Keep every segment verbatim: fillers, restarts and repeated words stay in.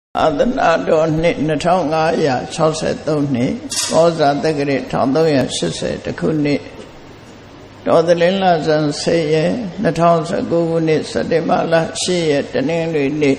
阿德那多年，那朝阿呀，朝鲜多年，我在这个里朝东也十岁的苦年，到的零拉上十月，那朝鲜姑姑呢，十的马拉十月的年里呢，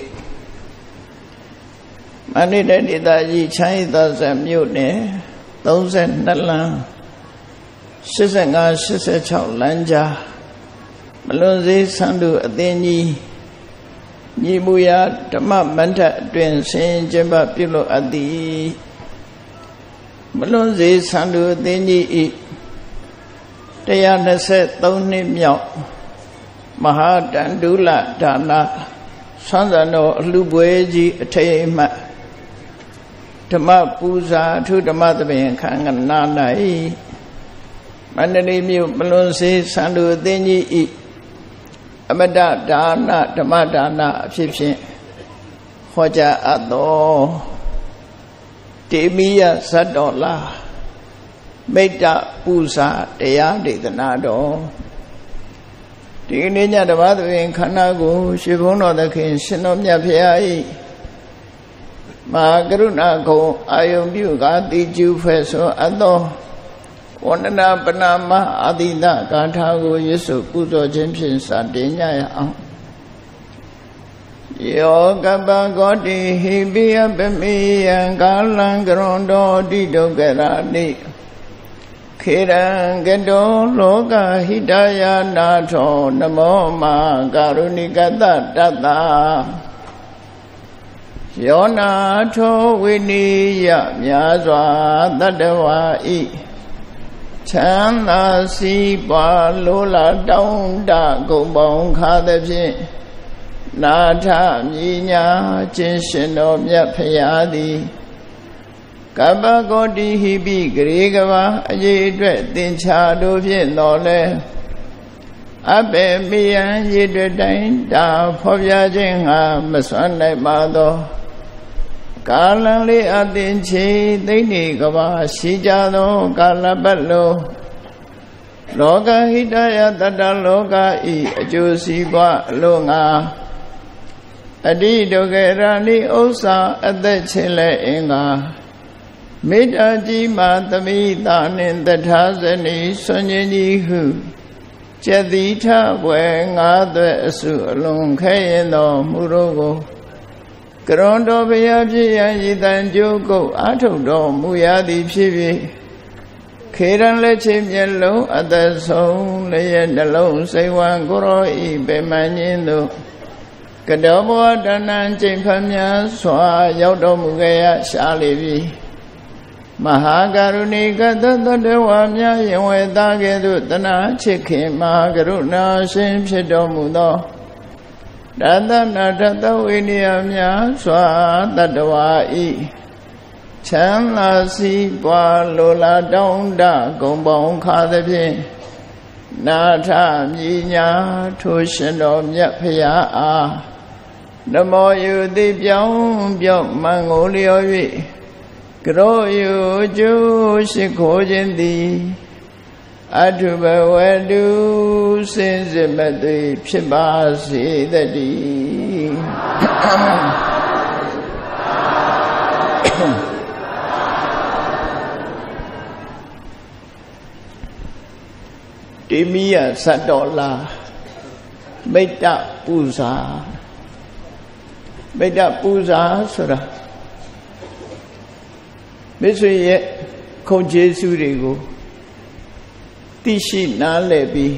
马里的里大一千一到三秒呢，都是那lang，十三个十三朝兰家，不论是上头阿爹尼。你不要这么慢的转身就把比如阿弟，不论是上头的你，这样的是都你妙，马哈丹杜拉达那，上头那路不会去推嘛，这么菩萨出这么这边看看哪来，慢的里面不论是上头的你。အမတဒါနဓမ္မဒါနအဖြစ်ဖြင့်ဟောကြားအပ်သောတေမိယဇတ်တော်လားမိတ္တပူဇာတရားဒေသနာတော်ဒီနေ့ညဓမ္မသဘင်ခန္ဓာကိုရှင်ဘုန်းတော်သခင်ရှင်တော်မြတ်ဖရာ၏မဟာကရုဏာဂုဏ်အာယုံပြုကာတိကျူဖွဲ့ဆိုအပ်သောဝန္ဒနာပနာမအာတိတဂါထာကိုရွတ်ဆိုပူဇော်ခြင်းဖြင့်စတင်ကြရအောင်ယောကပ္ပဂောတိဟိပိယပမိယံကာလံကရွန်တောတိဒုက္ခရာတိခေရံကတောလောကဟိတယနာထောနမောမာကာရုဏိကတတတ္တယောနာထောဝိနိယမြာစွာတတ္တဝါဤချမ်းသာစီးပွားလိုလားတောင်းတဂုံပေါင်းခါသဖြင့်နာထမြညာခြင်းရှင်တော်မြတ်ဖရာသည်ကပ္ပဂောတိဟိပိဂရေကဘာအရေးအတွက်သင်္ချာတို့ဖြင့်တော်လဲအဘေမိယံရေတွေ့တိုင်းတာဖော်ပြခြင်းငါမစွမ်းနိုင်ပါသောကာလံလေးအသင်ချေသိနေကဘာရှိကြသောကာလပတ်လုံးလောကဟိတယတတလောကဤအကျိုးစီးပွားအလို့ငါအတိဒုက္ခရဏိဥစ္စာအသက်ချင်းလဲအင်္ဂါမေတ္တာကြီးမာသမိတာနှင့်တထာဇနီဆွန်ခြင်းကြီးဟုကျက်တိထဘွယ်ငါးသွဲ့အစုအလုံးခဲရင်တော်မူတို့ကိုကရွန်တော်ဘုရားဖြစ်ရန်ရည်တန်ကြိုးကုတ်အာထုတ်တော်မူရသည်ဖြစ်၍ခေရန်လက်ချင်းမျက်လုံးအသက်ဆုံးလျက်နှလုံးစိတ်ဝမ်းကိုရောဤပေမှန်ခြင်းသို့ကတောဘောတဏ္ဏကျိန်ဖတ်များစွာရောက်တော်မူခဲ့ရရှားလေပြီမဟာကရုဏီကတတတဝါများယင်ဝေသားကဲ့သို့တနာချစ်ခင်မဟာကရုဏာရှင်ဖြစ်တော်မူသောတတနာတတဝိနည်းများစွာတတဝါဤချမ်းသာစီးပွားလိုလားတောင်းတဂုံပေါင်းခါသဖြင့်နာထမြညာထိုရှင်တော်မြတ်ဖရာအားနမောယုတိပြောင်းပြောင်းမန်ကိုလျော်၍ကရောယုကျိုးရှိခိုးခြင်းသည်အထုဘဝတုစင်စစ်မသွေဖြစ်ပါစေတည်းတိမိယဇတ်တော်လားမိတ္တပူဇာမိတ္တပူဇာဆိုတာမိတ်ဆွေရဲ့ခုံကျေးဇူးတွေကိုသိရှိနားလည်ပြီး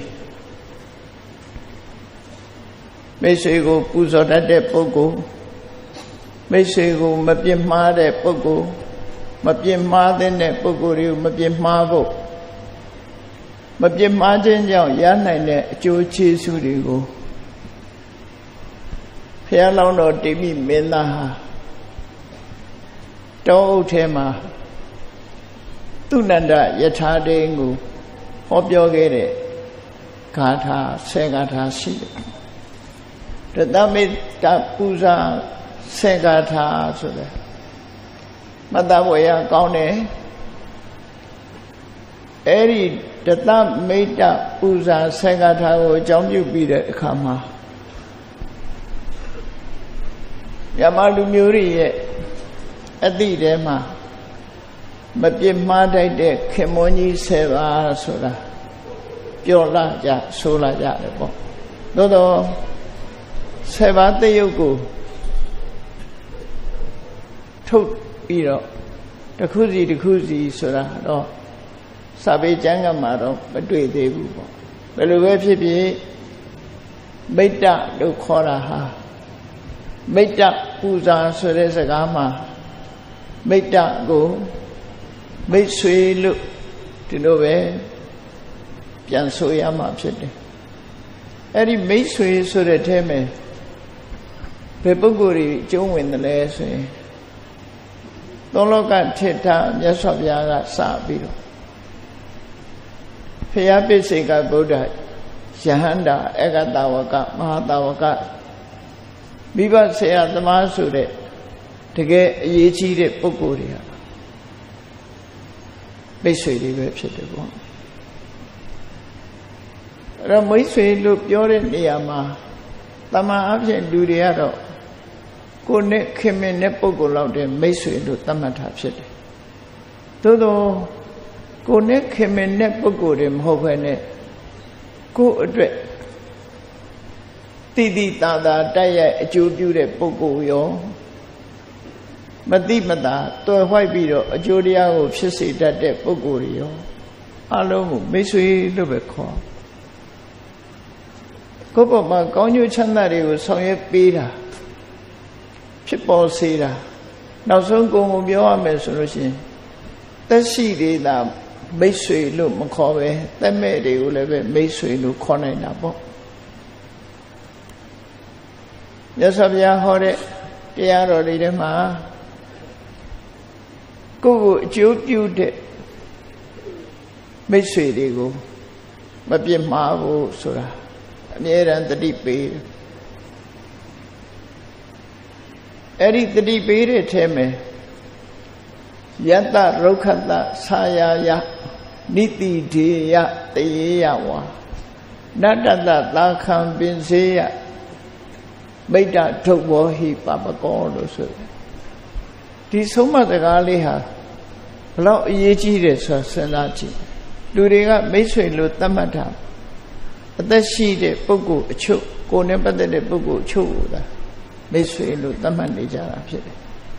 မိတ်ဆွေကိုပူဇော်တတ်တဲ့ပုဂ္ဂိုလ်မိတ်ဆွေကိုမပြစ်မှားတဲ့ပုဂ္ဂိုလ်မပြစ်မှားတဲ့ပုဂ္ဂိုလ်တွေကိုမပြစ်မှားဖို့မပြစ်မှားခြင်းကြောင့်ရနိုင်တဲ့အကျိုးကျေးဇူးတွေကိုဘုရားလောင်းတော်တိမိမင်းသားဟာတောအုပ်ထဲမှာသူနန္ဒယထာတိန်ကိုဟောပြောခဲ့တဲ့ဂါထာဆယ်ဂါထာရှိတယ်တတမေတ္တပူဇာဆယ်ဂါထာဆိုတဲ့မတ္တဝေယကောင်းတယ်အဲ့ဒီတတမေတ္တပူဇာဆယ်ဂါထာကိုအကြောင်းပြုပြီးတဲ့အခါမှာမြန်မာလူမျိုးတွေရဲ့အသည့်ထဲမှာမပြစ်မှားတတ်တဲ့ခင်မွန်းကြီးဆယ်ပါးဆိုတာပြောလာကြဆိုလာကြတယ်ပေါ့သို့တော့ဆယ်ပါးတရုပ်ကိုထုတ်ပြီးတော့တစ်ခုစီတစ်ခုစီဆိုတာတော့စာပေကျမ်းကမှာတော့မတွေ့သေးဘူးပေါ့ဘယ်လိုပဲဖြစ်ဖြစ်မိတ္တလို့ခေါ်တာဟာမိတ္တပူဇာဆိုတဲ့စကားမှာမိတ္တကိုမိတ်ဆွေလို့ဒီလိုပဲပြန်ဆိုရမှာဖြစ်တယ်အဲ့ဒီမိတ်ဆွေဆိုတဲ့အဲမှာဘယ်ပုဂ္ဂိုလ်ကြီးကျုံးဝင်တယ်လဲဆိုရင်သုံးလောကထေထမြတ်စွာဘုရားကစပြီးတော့ဖျားပိစိကဗုဒ္ဓယဟန္တာအဂတဝကမဟာတဝကမိဘဆရာသမားဆိုတဲ့တကယ်အရေးကြီးတဲ့ပုဂ္ဂိုလ်တွေဟာမိတ်ဆွေတွေပဲဖြစ်တယ်ပေါ့အဲ့တော့မိတ်ဆွေလို့ပြောတဲ့နေရာမှာတမန်အဖြစ်လူတွေကတော့ကိုယ်နဲ့ခင်မင်တဲ့ပုဂ္ဂိုလ်လောက်တဲ့မိတ်ဆွေလို့သတ်မှတ်တာဖြစ်တယ်သို့တော့ကိုယ်နဲ့ခင်မင်တဲ့ပုဂ္ဂိုလ်တွေမဟုတ်ဘဲနဲ့ကိုယ်အတွက်တိတိတသာတိုက်ရိုက်အကျိုးပြုတဲ့ပုဂ္ဂိုလ်ရောမတိမတာတွယ်ဝှိုက်ပြီးတော့အကျိုးတရားကိုဖြစ်စေတတ်တဲ့ပုဂ္ဂိုလ်တွေရောအလုံးကိုမိတ်ဆွေလို့ပဲခေါ်ကိုယ့်ဘဝမှာကောင်းကျိုးချမ်းသာတွေကိုဆောင်ရွက်ပေးတာဖြစ်ပေါ်စေတာနောက်ဆုံးကိုယ်ကိုပြောရမယ်ဆိုလို့ရှိရင်သက်ရှိသေးတာမိတ်ဆွေလို့မခေါ်ပဲသက်မဲ့တွေကိုလည်းပဲမိတ်ဆွေလို့ခေါ်နိုင်တာပေါ့မြတ်စွာဘုရားဟောတဲ့တရားတော်တွေထဲမှာကိုယ့်ကိုအကျိုးပြုတဲ့မိတ်ဆွေတွေကိုမပြစ်မှားဘူးဆိုတာအမြဲတမ်းတတိပေးတယ်အဲ့ဒီတတိပေးတဲ့ထဲမှာယတ္တရုက္ခတဆာယာယနိတိဒေယတယေယဝါနတ္တတသာခံပင်စေယမိတ္တထုတ်ဘောဟိပပကောလို့ဆိုတယ်ဒီဆုံးမစကားလေးဟာဘလောက်အရေးကြီးတယ်ဆိုတာစဉ်းစားကြည့်လူတွေကမိတ်ဆွေလို့သတ်မှတ်တာအသက်ရှိတဲ့ပုဂ္ဂိုလ်အချို့ကိုယ်နဲ့ပတ်သက်တဲ့ပုဂ္ဂိုလ်အချို့ကိုသာမိတ်ဆွေလို့သတ်မှတ်နေကြတာဖြစ်တယ်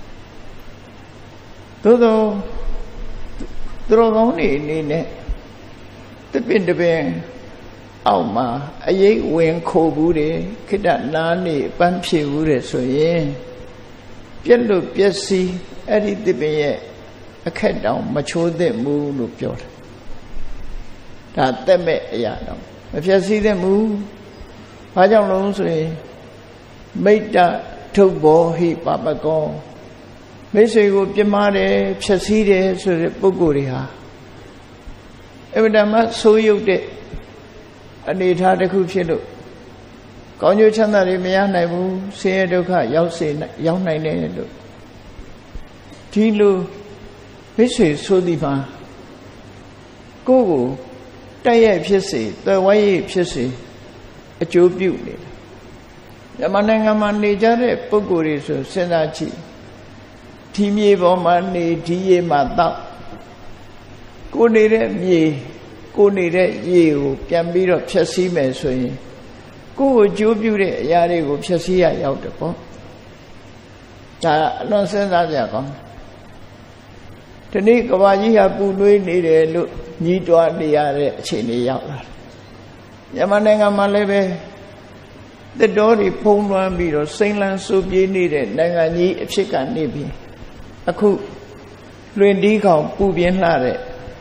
သို့သောသူတော်ကောင်းတွေအနေနဲ့တပင်တပင်အောက်မှာအရေးဝင်ခိုဘူးတယ်ခိတ္တနာနေပန်းဖြေဘူးတယ်ဆိုရင်ပြက်လို့ပျက်စီးအဲ့ဒီတပင်ရဲ့အခက်တောင်မချိုးသင့်ဘူးလို့ပြောတယ်ဒါတက်မဲ့အရာတော့မပျက်စီးသင့်ဘူးဘာကြောင့်လို့ဆိုရင်မိတ္တထုတ်ဘောဟိပပကောမိတ်ဆွေကိုပြမားတယ်ဖြည့်ဆည်းတယ်ဆိုတဲ့ပုဂ္ဂိုလ်တွေဟာအဗ္ဗဓမ္မဆိုးရုပ်တဲ့အနေထားတစ်ခုဖြစ်လို့ကောင်းကျိုးချမ်းသာတွေမရနိုင်ဘူးဆင်းရဲဒုက္ခရောက်စေရောက်နိုင်တယ်လို့ဒီလိုမိတ်ဆွေဆိုသည်မှာကိုယ့်ကိုတိုက်ရိုက်ဖြစ်စေတွယ်ဝိုင်းရဖြစ်စေအကျိုးပြုနေတာမြန်မာနိုင်ငံမှာနေကြတဲ့ပုဂ္ဂိုလ်တွေဆိုစဉ်းစားကြည့်ဒီမြေပေါ်မှာနေဒီရေမှာတောက်ကိုနေတဲ့မြေကိုနေတဲ့ရေကိုပြန်ပြီးတော့ဖြည့်ဆည်းမယ်ဆိုရင်ကိုယ့်ကိုကြိုးပြုတဲ့အရာတွေကိုဖြည့်ဆည်းရရောက်တယ်ပေါ့ဒါအလွန်စဉ်းစားကြကောင်းဒီနေ့ကဘာကြီးဟာပူနွေးနေတယ်လို့ညှိတွားနေရတဲ့အခြေအနေရောက်လာတယ်မြန်မာနိုင်ငံမှာလည်းပဲတစ်တော်တွေဖုံးလွှမ်းပြီးတော့စိမ့်လန်းစူပြေးနေတဲ့နိုင်ငံကြီးအဖြစ်ကနေပြီးအခုလွင်တီးကောင်ပူပြင်းလှတဲ့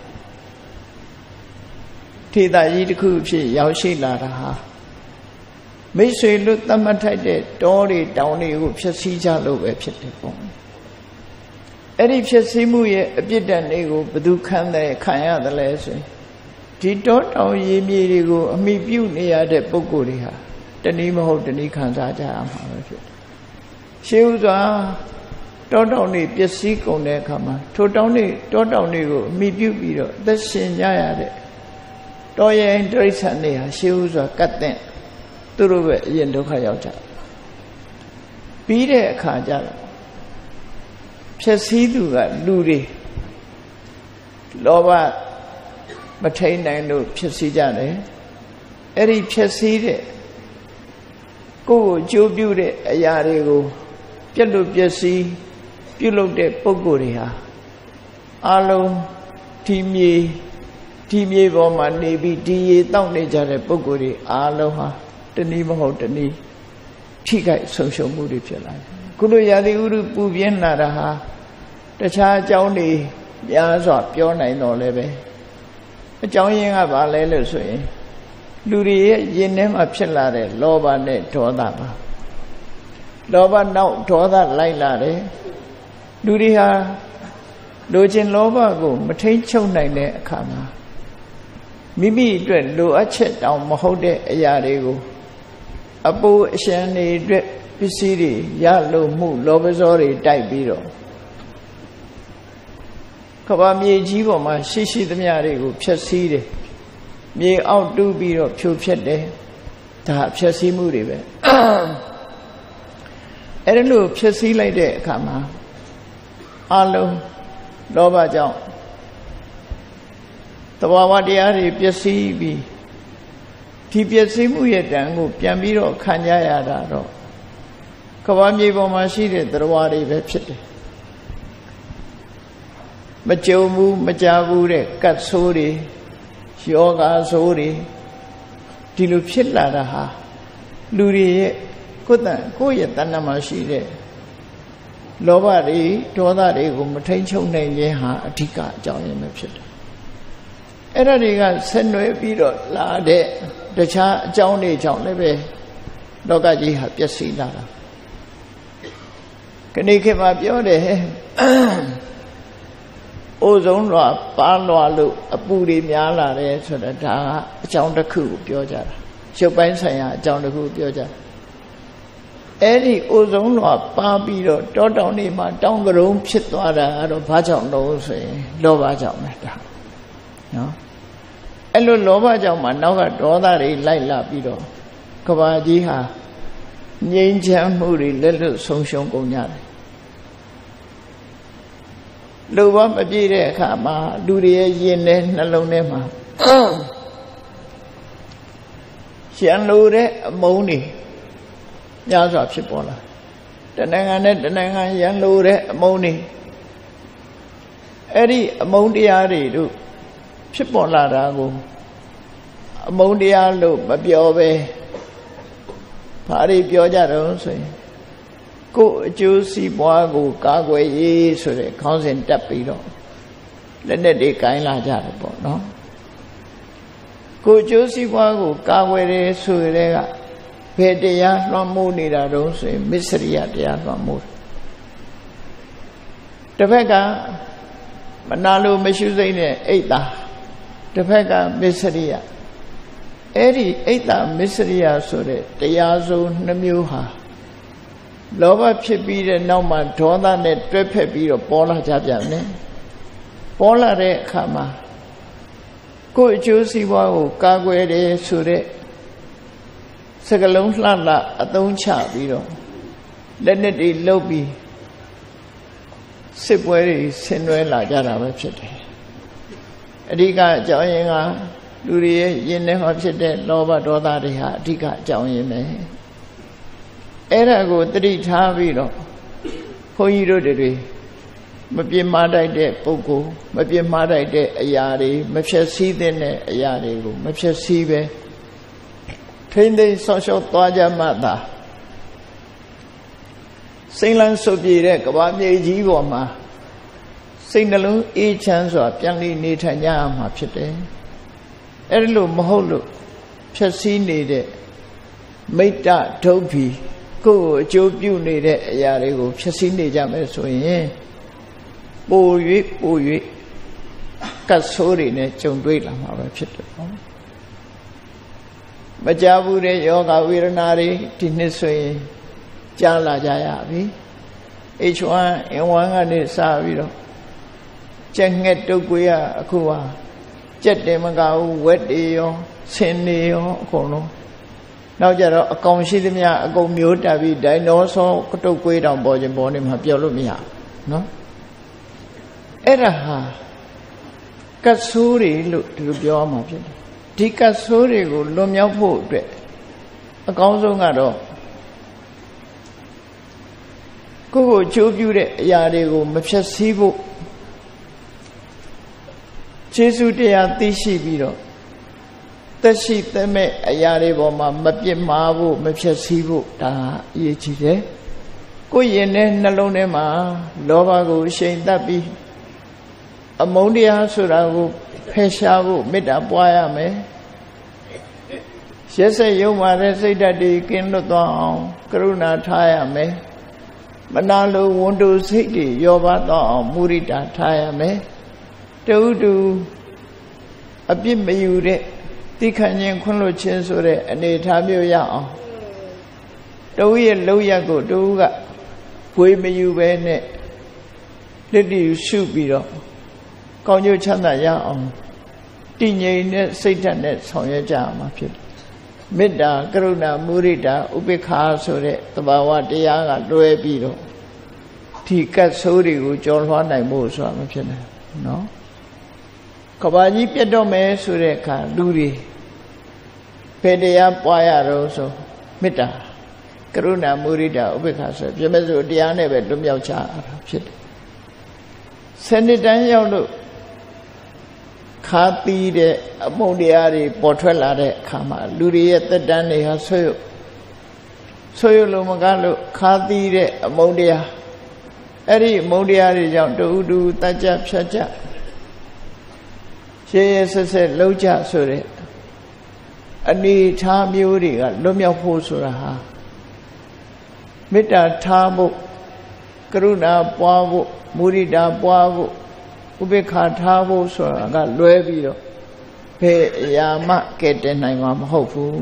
ထေတာကြီးတစ်ခုဖြစ်ရောက်ရှိလာတာဟာမိတ်ဆွေလို့သတ်မှတ်ထိုက်တဲ့တောတွေတောင်တွေကိုဖျက်ဆီးကြလို့ပဲဖြစ်တယ်ပေါ့အဲ့ဒီဖျက်ဆီးမှုရဲ့အပြစ်ဒဏ်တွေကိုဘယ်သူခံတယ်ခံရတယ်လဲဆိုရင်ဒီတောတောင်ရေမြေတွေကိုအမိပြုနေရတဲ့ပုဂ္ဂိုလ်တွေဟာတနည်းမဟုတ်တနည်းခံစားကြရမှာပဲဖြစ်တယ်ရှင်းဥစွာတောတောင်တွေပျက်စီးကုန်တဲ့အခါမှာထိုတောင်တွေတောတောင်တွေကိုအမိပြုပြီးတော့အသက်ရှင်ကြရတဲ့တောရဲတိရစ္ဆာန်တွေဟာရှင်းဥစွာကတ်တဲ့သူတို့ပဲအရင်ဒုက္ခရောက်ကြပြီးတဲ့အခါကျတော့ဖြည့်ဆည်းသူကလူတွေလောဘမထိန်နိုင်လို့ဖြည့်ဆည်းကြတယ်အဲ့ဒီဖြည့်ဆည်းတဲ့ကိုယ့်ကိုအကျိုးပြုတဲ့အရာတွေကိုပြက်လို့ပျက်စီးပြုလုပ်တဲ့ပုဂ္ဂိုလ်တွေဟာအလုံးဒီမြေဒီမြေပေါ်မှာနေပြီးဒီရေတောက်နေကြတဲ့ပုဂ္ဂိုလ်တွေအလုံးဟာတနည်းမဟုတ်တနည်းထိခိုက်ဆုံးရှုံးမှုတွေဖြစ်လာတယ်ခုလိုရာသီဥတုပူပြင်းလာတာဟာတခြားအကြောင်းတွေများစွာပြောနိုင်တော့လည်းပဲအကြောင်းရင်းကဘာလဲလို့ဆိုရင်လူတွေရဲ့ရင်ထဲမှာဖြစ်လာတဲ့လောဘနဲ့ဒေါသပါလောဘနောက်ဒေါသလိုက်လာတယ်လူတွေဟာလိုချင်လောဘကိုမထိန်ချုပ်နိုင်တဲ့အခါမှာမိမိအတွက်လိုအပ်ချက်တောင်မဟုတ်တဲ့အရာတွေကိုအပူအရှမ်းတွေအတွက်ပစ္စည်းတွေရလို့မှုလောဘဇောတွေတိုက်ပြီးတော့ကဘာမြေကြီးပေါ်မှာရှိရှိသမျှတွေကိုဖျက်ဆီးတယ်မြေအောက်တူးပြီးတော့ဖြိုဖျက်တယ်ဒါဖျက်ဆီးမှုတွေပဲအဲ့ဒါလို့ဖျက်ဆီးလိုက်တဲ့အခါမှာအလုံးလောဘကြောင့်သဘာဝတရားတွေပျက်စီးပြီးဒီပျက်စီးမှုရဲ့တန်ကိုပြန်ပြီးတော့ခံကြရတာတော့ကဘာမြေပေါ်မှာရှိတဲ့သတ္တဝါတွေပဲဖြစ်တယ်မကြုံဘူးမကြဘူးတဲ့ကတ်ဆိုးတွေယောဂါဆိုးတွေဒီလိုဖြစ်လာတာဟာလူတွေရဲ့ကိုယ်တန်ကိုယ့်ရဲ့တဏ္ဍာမှာရှိတဲ့လောဘတွေဒေါသတွေကိုမထိန်ချုပ်နိုင်ခြင်းဟာအဓိကအကြောင်းရင်းပဲဖြစ်တယ်အဲ့ဒါတွေကဆက်နွယ်ပြီးတော့လာတဲ့တခြားအကြောင်းတွေကြောင့်လည်းပဲလောကကြီးဟာပျက်စီးလာတာခဏခေတ်မှာပြောတယ်အိုဆုံးလွာပါလွာလို့အပူတွေများလာတယ်ဆိုတာဒါကအကြောင်းတစ်ခုကိုပြောကြတာရုပ်ပိုင်းဆိုင်ရာအကြောင်းတစ်ခုပြောကြတာအဲ့ဒီအိုဆုံးလွာပါပြီးတော့တောတောင်တွေမှာတောင်ကရုံဖြစ်သွားတာတော့ဘာကြောင့်လို့ဆိုရင်လောဘကြောင့်ပဲဒါနော်အဲ့လိုလောဘကြောင့်မှနောက်ကဒေါသတွေလိုက်လာပြီးတော့ကဘာကြီးဟာငြိမ်းချမ်းမှုတွေလက်လွတ်ဆုံးရှုံးကုန်ကြတယ်လူဘမပြည့်တဲ့အခါမှာလူတွေရဲ့ရင်ထဲနှလုံးထဲမှာရှံလို့တဲ့အမုန်းတွေများစွာဖြစ်ပေါ်လာတဏ္ဍာနဲ့တဏ္ဍာရန်လို့တဲ့အမုန်းတွေအဲ့ဒီအမုန်းတရားတွေတို့ဖြစ်ပေါ်လာတာကိုအမုန်းတရားလို့မပြောပဲဘာတွေပြောကြတော့ဆိုရင်ကိုယ်အကျိုးစီးပွားကိုကာကွယ်ရေးဆိုတဲ့ခေါင်းစဉ်တက်ပြီးတော့လက်နဲ့တွေကင်လာကြတယ်ပေါ့နော်ကိုယ်အကျိုးစီးပွားကိုကာကွယ်တယ်ဆိုတဲ့ကဘယ်တရားလွှမ်းမိုးနေတာတုံးဆိုရင်မစ္စရိယတရားလွှမ်းမိုးတစ်ဖက်ကမနာလိုမရှိစိမ့်တဲ့အိတ်တာတစ်ဖက်ကမစ္စရိယအဲ့ဒီအိတ်တာမစ္စရိယဆိုတဲ့တရားစုံနှမျိုးဟာလောဘဖြစ်ပြီးတဲ့နောက်မှာဒေါသနဲ့တွဲဖက်ပြီးတော့ပေါ်လာကြပြန်တယ်ပေါ်လာတဲ့အခါမှာကိုယ်အကျိုးစီးပွားကိုကာကွယ်တယ်ဆိုတဲ့စကလုံးလှလှအသုံးချပြီးတော့လက်နက်တွေလှုပ်ပြီးစစ်ပွဲတွေဆင်နွှဲလာကြတာပဲဖြစ်တယ်အဓိကအကြောင်းရင်းကလူတွေရဲ့ယဉ်ထဲမှာဖြစ်တဲ့လောဘဒေါသတွေဟာအဓိကအကြောင်းရင်းပဲအဲ့ဒါကိုတတိထားပြီးတော့ဘုန်းကြီးတို့တွေမပြင်းမာတိုက်တဲ့ပုဂ္ဂိုလ်မပြင်းမာတိုက်တဲ့အရာတွေမဖြည့်ဆည်းတဲ့အရာတွေကိုမဖြည့်ဆည်းပဲထိမ့်သိမ်းဆောက်ရှောက်သွားကြမှသာစိတ်လန်းဆုပ်ပြေတဲ့ကမ္ဘာမြေကြီးပေါ်မှာစိတ်နှလုံးအေးချမ်းစွာပြန်လည်နေထိုင်ကြရမှာဖြစ်တယ်အဲ့ဒါလို့မဟုတ်လို့ဖြည့်ဆည်းနေတဲ့မိတ္တဒုဗ္ဗီကိုယ်အကျိုးပြုနေတဲ့အရာတွေကိုဖြည့်ဆည်းနေကြမယ်ဆိုရင်ပို၍ပို၍ကတ်ဆိုးတွေနဲ့ကြုံတွေ့လာမှာပဲဖြစ်တယ်နော်မကြဘူးတဲ့ယောဂဝေဒနာတွေဒီနှစ်ဆိုရင်ကြားလာကြရပြီ H one N one ကနေစပြီးတော့ကြက်ငှက်တုပ်ကွေးရအခုဟာကြက်တယ်မကဘူးဝက်တွေရောဆင်းတွေရောအကုန်လုံးနောက်ကြတော့အကောင်ရှိသမျှအကုန်မျိုးတက်ပြီးဒိုင်နိုဆောကတုတ်ကွေးတောင်ပေါ်ခြင်းပေါ်နေမှာပြောလို့မရနော်အဲ့ဒါဟာကတ်ဆိုးတွေလို့ဒီလိုပြောမှာဖြစ်တယ်ဒီကတ်ဆိုးတွေကိုလွန်မြောက်ဖို့အတွက်အကောင်းဆုံးကတော့ကိုယ့်ကိုအကျိုးပြုတဲ့အရာတွေကိုမဖြတ်စည်းဖို့ကျေးဇူးတရားသိရှိပြီးတော့သက်ရှိသက်မဲ့အရာတွေပေါ်မှာမပြစ်မှားဖို့မဖြတ်စည်းဖို့ဒါအရေးကြီးတယ်ကိုယ့်ရင်ထဲနှလုံးထဲမှာလောဘကိုရှိန်တတ်ပြီးအမုန်းတရားဆိုတာကိုဖယ်ရှားဖို့မေတ္တာပွားရမယ်ရက်စက်ယုံမာတဲ့စိတ်ဓာတ်တွေကင်းလွတ်သွားအောင်ကရုဏာထားရမယ်မနာလိုဝန်တိုစိတ်တွေရောပါတော့အောင်မုရိဒာထားရမယ်တူတူအပြစ်မယူတဲ့တိခဏ်ချင်းခွင့်လွတ်ခြင်းဆိုတဲ့အနေထားမျိုးရအောင်တူရဲ့လောက်ရက်ကိုတူကဝေမယူပဲနဲ့လက်တည်ရှုပြီးတော့ကောင်းကျိုးချမ်းသာရအောင်တည်ငြိမ်တဲ့စိတ်ဓာတ်နဲ့ဆောင်ရွက်ကြရမှာဖြစ်တယ်မေတ္တာကရုဏာမုရိဒာဥပေက္ခာဆိုတဲ့သဘာဝတရားကလွဲပြီးတော့ဒီကတ်ဆိုးတွေကိုကြော်လွှားနိုင်ဖို့ဆိုတာမဖြစ်နိုင်နော်ကဘာကြီးပြတ်တော့မယ်ဆိုတဲ့အခါလူတွေဘယ်တရားပွားရတော့ဆိုမေတ္တာကရုဏာမုရိဒာဥပေက္ခာဆိုပြမဲ့ဆိုတရားနဲ့ပဲလွတ်မြောက်ကြတာဖြစ်တယ်ဆယ်နှစ်တန်းရောက်လို့ခါသီးတဲ့အမုန်းတရားတွေပေါ်ထွက်လာတဲ့အခါမှာလူတွေရဲ့သက်တမ်းတွေဟာဆွေးဆွေးလို့မကားလို့ခါသီးတဲ့အမုန်းတရားအဲ့ဒီအမုန်းတရားတွေကြောင့်တူတူတတ်ကြဖြတ်ကြရှေးရဆက်ဆက်လှုပ်ကြဆိုတဲ့အနေထားမျိုးတွေကလွတ်မြောက်ဖို့ဆိုတာဟာမေတ္တာထားဖို့ကရုဏာပွားဖို့မုရိဒာပွားဖို့ဥပေက္ခာထားဖို့ဆိုတာကလွဲပြီးတော့ဘယ်အရာမှကဲတင်နိုင်မှာမဟုတ်ဘူး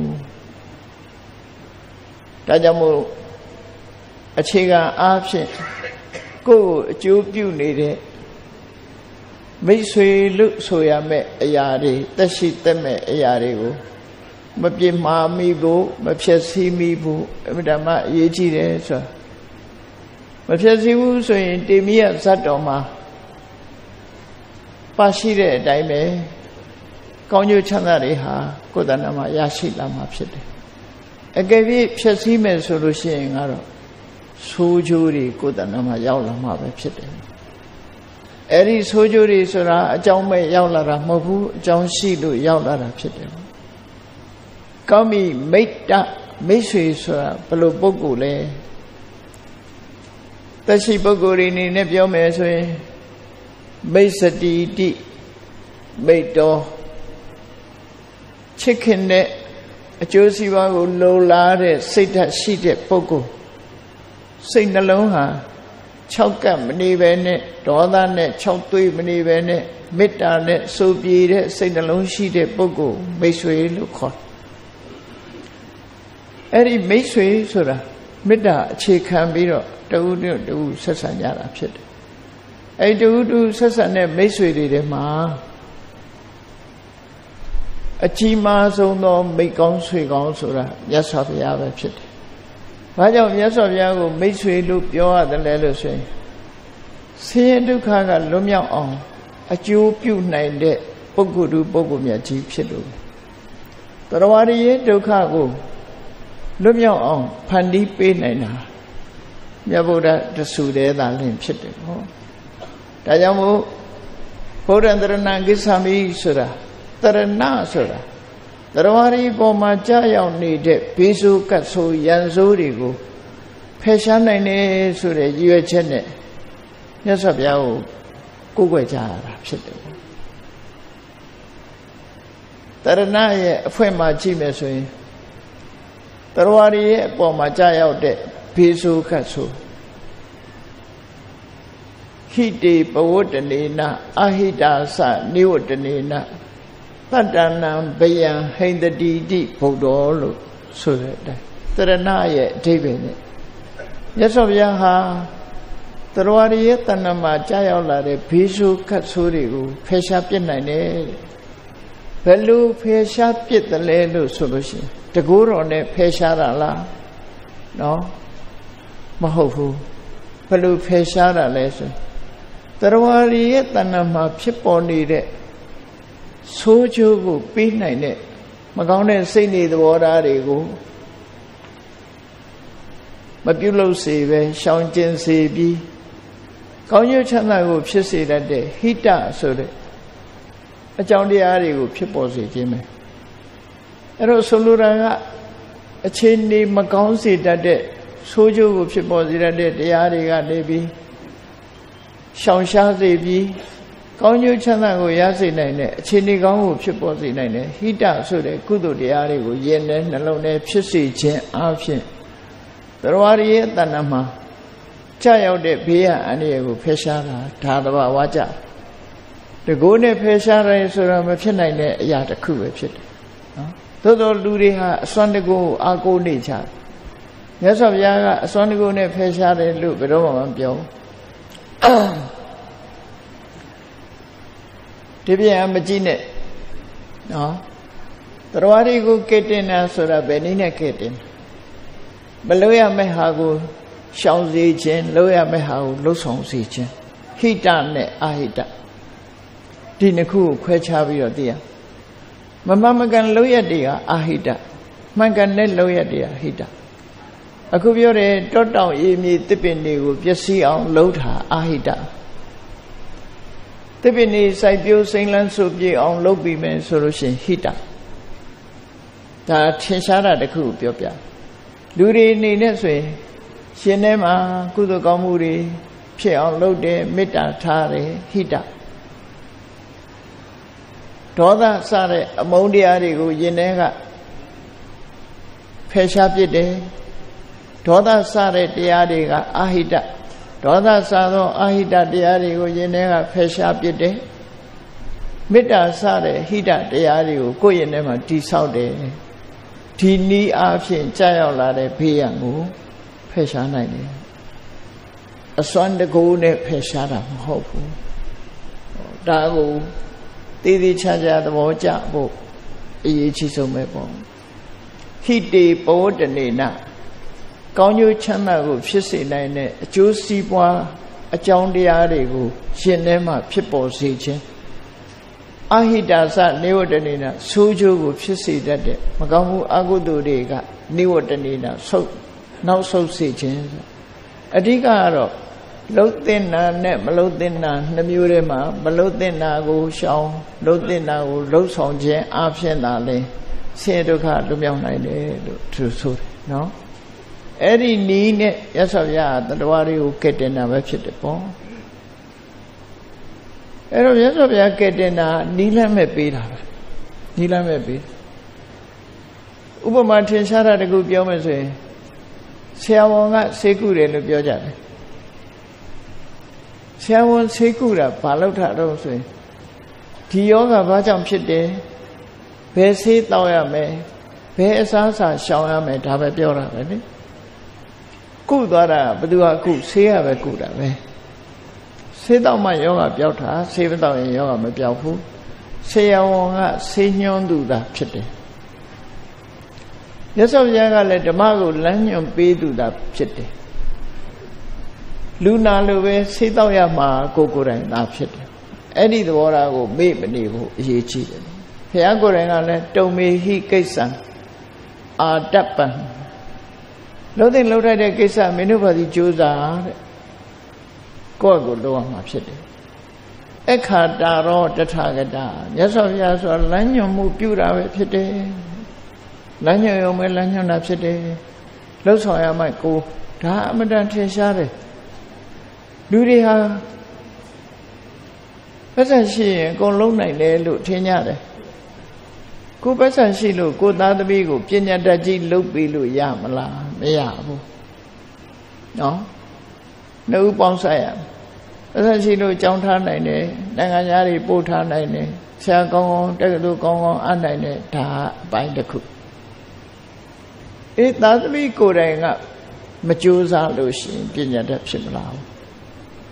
ဒါကြောင့်မို့အခြေခံအားဖြင့်ကိုယ့်ကိုအကျိုးပြုနေတဲ့မိတ်ဆွေလို့ဆိုရမယ့်အရာတွေသက်ရှိသက်မဲ့အရာတွေကိုမပြစ်မှားမိဖို့မဖြည့်ဆည်းမိဖို့အမှန်တမ်းအရေးကြီးတယ်ဆိုတာမဖြည့်ဆည်းဘူးဆိုရင်တေမိယဇတ်တော်မှာပါရှိတဲ့အတိုင်းပဲကောင်းကျိုးချမ်းသာတွေဟာကိုယ်တဏ္ဍာမှာရရှိလာမှာဖြစ်တယ်အကယ်၍ဖြည့်ဆည်းမယ်ဆိုလို့ရှိရင်ကတော့ဆိုးကျိုးတွေကိုယ်တဏ္ဍာမှာရောက်လာမှာပဲဖြစ်တယ်အဲ့ဒီဆိုးကျိုးတွေဆိုတာအကြောင်းမဲ့ရောက်လာတာမဟုတ်ဘူးအကြောင်းရှိလို့ရောက်လာတာဖြစ်တယ်ကောင်းပြီမိတ္တမိတ်ဆွေဆိုတာဘယ်လိုပုဂ္ဂိုလ်လဲသက်ရှိပုဂ္ဂိုလ်တွေအနေနဲ့ပြောမယ်ဆိုရင်မိတ်စတိတိမိတ်တော်ချစ်ခင်တဲ့အကျိုးစီးပွားကိုလိုလားတဲ့စိတ်ဓာတ်ရှိတဲ့ပုဂ္ဂိုလ်စိတ်နှလုံးဟာခြောက်ကပ်မနေပဲနဲ့ဒေါသနဲ့ခြောက်သွေးမနေပဲနဲ့မေတ္တာနဲ့စိုးပြေတဲ့စိတ်နှလုံးရှိတဲ့ပုဂ္ဂိုလ်မိတ်ဆွေလို့ခေါ်အဲ့ဒီမိတ်ဆွေဆိုတာမေတ္တာအခြေခံပြီးတော့တဝုတဝုဆက်ဆံကြတာဖြစ်တယ်အဲ့တဝုတဝုဆက်ဆံတဲ့မိတ်ဆွေတွေထဲမှာအကြီးမားဆုံးသောမိတ်ကောင်းဆွေကောင်းဆိုတာမြတ်စွာဘုရားပဲဖြစ်တယ်။ဘာကြောင့်မြတ်စွာဘုရားကိုမိတ်ဆွေလို့ပြောရတယ်လဲလို့ဆိုရင်ဆင်းရဲဒုက္ခကလွတ်မြောက်အောင်အကျိုးပြုနိုင်တဲ့ပုဂ္ဂိုလ်သူပုဂ္ဂိုလ်မြတ်ကြီးဖြစ်လို့တရားဝရရဲ့ဒုက္ခကိုလွတ်မြောက်အောင်ဖန်တီးပေးနိုင်တာမြတ်ဗုဒ္ဓတဆူတဲ့သာလင်ဖြစ်တယ်ဟောဒါကြောင့်မို့ဘုရားတရဏကိစ္ဆာမိဆိုတာတရဏဆိုတာတရားဝရီပေါ်မှာကြာရောက်နေတဲ့ဘေးဆိုးကတ်ဆိုးရန်ဆိုးတွေကိုဖယ်ရှားနိုင်တယ်ဆိုတဲ့ရည်ရွယ်ချက်နဲ့မြတ်စွာဘုရားကိုကိုးကွယ်ကြရတာဖြစ်တယ်တရဏရဲ့အဖွင့်မှာကြည့်မယ်ဆိုရင်တရားဝရီရဲ့အပေါ်မှာကြာရောက်တဲ့ဘေးဆိုးကတ်ဆိုးဟိတေပဝတ္တနေနအဟိတာသနိဝတ္တနေနတတ္တနံဘယံဟိန္ဒတိတိဘုဒ္ဓောလို့ဆိုတဲ့အတိုင်းတရဏရဲ့အဓိပ္ပာယ်နဲ့မြတ်စွာဘုရားဟာတရားဝရရဲ့တဏ္ဍမှာကြာရောက်လာတဲ့ဘေးဆိုးခတ်ဆိုးတွေကိုဖယ်ရှားပြစ်နိုင်တယ်ဘယ်လိုဖယ်ရှားပြစ်တယ်လဲလို့ဆိုလို့ရှိရင်တကူတော်နဲ့ဖယ်ရှားတာလားနော်မဟုတ်ဘူးဘယ်လိုဖယ်ရှားတာလဲဆိုတရားဝရီရဲ့တဏ္ဍာမှာဖြစ်ပေါ်နေတဲ့ဆိုးချိုးကိုပြီးနိုင်တဲ့မကောင်းတဲ့စိတ်နေသဘောထားတွေကိုမပြုလုပ်စေပဲရှောင်ကျဉ်စေပြီးကောင်းကျိုးချမ်းသာကိုဖြစ်စေတတ်တဲ့ဟိတဆိုတဲ့အကြောင်းတရားတွေကိုဖြစ်ပေါ်စေခြင်းပဲအဲ့တော့ဆိုလိုတာကအခြေအနေမကောင်းစေတတ်တဲ့ဆိုးကျိုးကိုဖြစ်ပေါ်စေတတ်တဲ့တရားတွေကနေပြီးရှောင်ရှားစေပြီးကောင်းကျိုးချမ်းသာကိုရစေနိုင်တဲ့အခြေအနေကောင်းကိုဖြစ်ပေါ်စေနိုင်တဲ့ဟိတဆိုတဲ့ကုသိုလ်တရားတွေကိုယင်တဲ့နှလုံးထဲဖြစ်စေခြင်းအပြင်တရားရည်ရဲ့တဏ္ဍာမှာကြာရောက်တဲ့ဘေးရန်အန္တရာယ်ကိုဖယ်ရှားတာဒါသဘာဝကြတကိုးနဲ့ဖယ်ရှားတယ်ဆိုတော့မဖြစ်နိုင်တဲ့အရာတစ်ခုပဲဖြစ်တယ်နော်သို့သောလူတွေဟာအစွမ်းတကူကိုအားကိုးနေကြတယ်မြတ်စွာဘုရားကအစွမ်းတကူနဲ့ဖယ်ရှားတယ်လို့ဘယ်တော့မှမပြောဘူးဒီပြန်မကြည့်နဲ့နော်တရားရည်ကိုကဲတင်တာဆိုတာဘယ်နည်းနဲ့ကဲတင်မလို့ရမယ့်ဟာကိုရှောင်စေခြင်းလို့ရမယ့်ဟာကိုလှုပ်ဆောင်စေခြင်းဟိတနဲ့အဟိတဒီနှစ်ခုကိုခွဲခြားပြီးတော့သိရမမမကန်လို့ရတဲ့ကအဟိတမှန်ကန်တဲ့လို့ရတဲ့ဟိတအခုပြောတယ်တောတောင်အေးမြေတစ်ပင်တွေကိုပျက်စီးအောင်လှုပ်တာအဟိတတစ်ပင်တွေစိုက်ပျိုးစိမ်းလန်းစုပြေအောင်လှုပ်ပြီးမယ်ဆိုလို့ရှိရင်ဟိတဒါထင်ရှားတာတခုပြောပြလူတွေအနေနဲ့ဆိုရင်ရှင်ထဲမှာကုသိုလ်ကောင်းမှုတွေဖြစ်အောင်လုပ်တယ်မေတ္တာထားတယ်ဟိတဒေါသစတဲ့အမုန်းတရားတွေကိုရင်ထဲကဖယ်ရှားပစ်တယ်ဒေါသစတဲ့တရားတွေကအာဟိတဒေါသစသောအာဟိတတရားတွေကိုရင်ထဲကဖယ်ရှားပစ်တယ်မေတ္တာစတဲ့ဟိတတရားတွေကိုကိုယ့်ရင်ထဲမှာတည်ဆောက်တယ်ဒီနည်းအားဖြင့်ကြာရောက်လာတဲ့ဘေးရန်ကိုဖယ်ရှားနိုင်တယ်အစွမ်းတကူနဲ့ဖယ်ရှားတာမဟုတ်ဘူးဒါကိုတည်တည်ချာချာသဘောကျဖို့အရေးကြီးဆုံးပဲပေါ့ဟိတေပောတနေနကောင်းကျိုးချမ်းသာကိုဖြစ်စေနိုင်တဲ့အကျိုးစီးပွားအကြောင်းတရားတွေကိုရှင်ထဲမှာဖြစ်ပေါ်စေခြင်းအဟိတာစနိဝတ္တနေနဆိုးကျိုးကိုဖြစ်စေတတ်တဲ့မကောင်းမှုအကုသိုလ်တွေကနိဝတ္တနေနဆုတ်နောက်ဆုတ်စေခြင်းအဓိကကတော့လှုပ်တင်နာနဲ့မလှုပ်တင်နာနှစ်မျိုးထဲမှာမလှုပ်တင်နာကိုရှောင်လှုပ်တင်နာကိုလှုပ်ဆောင်ခြင်းအဖြစ်သာလဲဆင်းရဲဒုက္ခလွတ်မြောက်နိုင်တယ်လို့သူဆိုတယ်နော်အဲ့ဒီနီးနဲ့ရသော်ပြတတဝါတွေကိုကဲ့တင်တာပဲဖြစ်တယ်ပေါ့အဲ့တော့ရသော်ပြကဲ့တင်တာနီးလမ်းမဲ့ပေးတာပဲနီးလမ်းမဲ့ပေးဥပမာထင်ရှားတာတခုပြောမယ်ဆိုရင်ဆရာဝန်ကဆေးကုတယ်လို့ပြောကြတယ်ဆရာဝန်ဆေးကုတာဘာလို့ထားတော့ဆိုရင်ဒီယောဂဘာကြောင့်ဖြစ်တယ်ဘယ်ဆေးတောက်ရမယ်ဘယ်အစားအစာရှောင်ရမယ်ဒါပဲပြောတာပဲလေကုသွားတာဘယ်သူကကုဆေးရပဲကုတာပဲဆေးတောက်မှယောဂပျောက်တာဆေးမတောက်ရင်ယောဂမပျောက်ဘူးဆရာဝန်ကဆေးညွှန်းသူသာဖြစ်တယ်မြတ်စွာဘုရားကလည်းဓမ္မကိုလမ်းညွှန်ပေးသူသာဖြစ်တယ်လူနာလိုပဲဆေးတောက်ရမှာကိုကိုယ်တိုင်သာဖြစ်တယ်အဲ့ဒီသဘောထားကိုမေ့မနေဘူးအရေးကြီးတယ်ဘုရားကိုယ်တိုင်ကလည်းတုံမေဟိကိစ္စံအာတပ္ပံလုံးတဲ့လုံးထိုက်တဲ့ကိစ္စမင်းတို့ဘာဒီကြိုးစားတဲ့ကိုယ့်ကိုယ်လုံးအောင်မှာဖြစ်တယ်အခါတာရောတထာဂတမြတ်စွာဘုရားဆိုလမ်းညွှန်မှုပြုတာပဲဖြစ်တယ်လမ်းညွှန်ရုံပဲလမ်းညွှန်တာဖြစ်တယ်လှုပ်ဆောင်ရမှကိုဒါအမှန်တန်ထင်ရှားတယ်လူတွေဟာပတ်စံရှိရင်အကုန်လုံးနိုင်တယ်လို့ထင်ကြတယ်ကိုပတ်စံရှိလို့ကိုသားသမီးကိုပညာတတ်ကြီးလုပ်ပြီးလို့ရမလားမရဘူးနော်နှစ်ဦးပေါင်းဆက်ရပတ်စံရှိလို့ကြောင်းထားနိုင်တယ်နိုင်ငံသားတွေပို့ထားနိုင်တယ်ဆရာကောင်းကောင်းတက္ကသိုလ်ကောင်းကောင်းအပ်နိုင်တယ်ဒါအပိုင်းတစ်ခုအေးသားသမီးကိုယ်တိုင်ကမကြိုးစားလို့ရှိရင်ပညာတတ်ဖြစ်မလား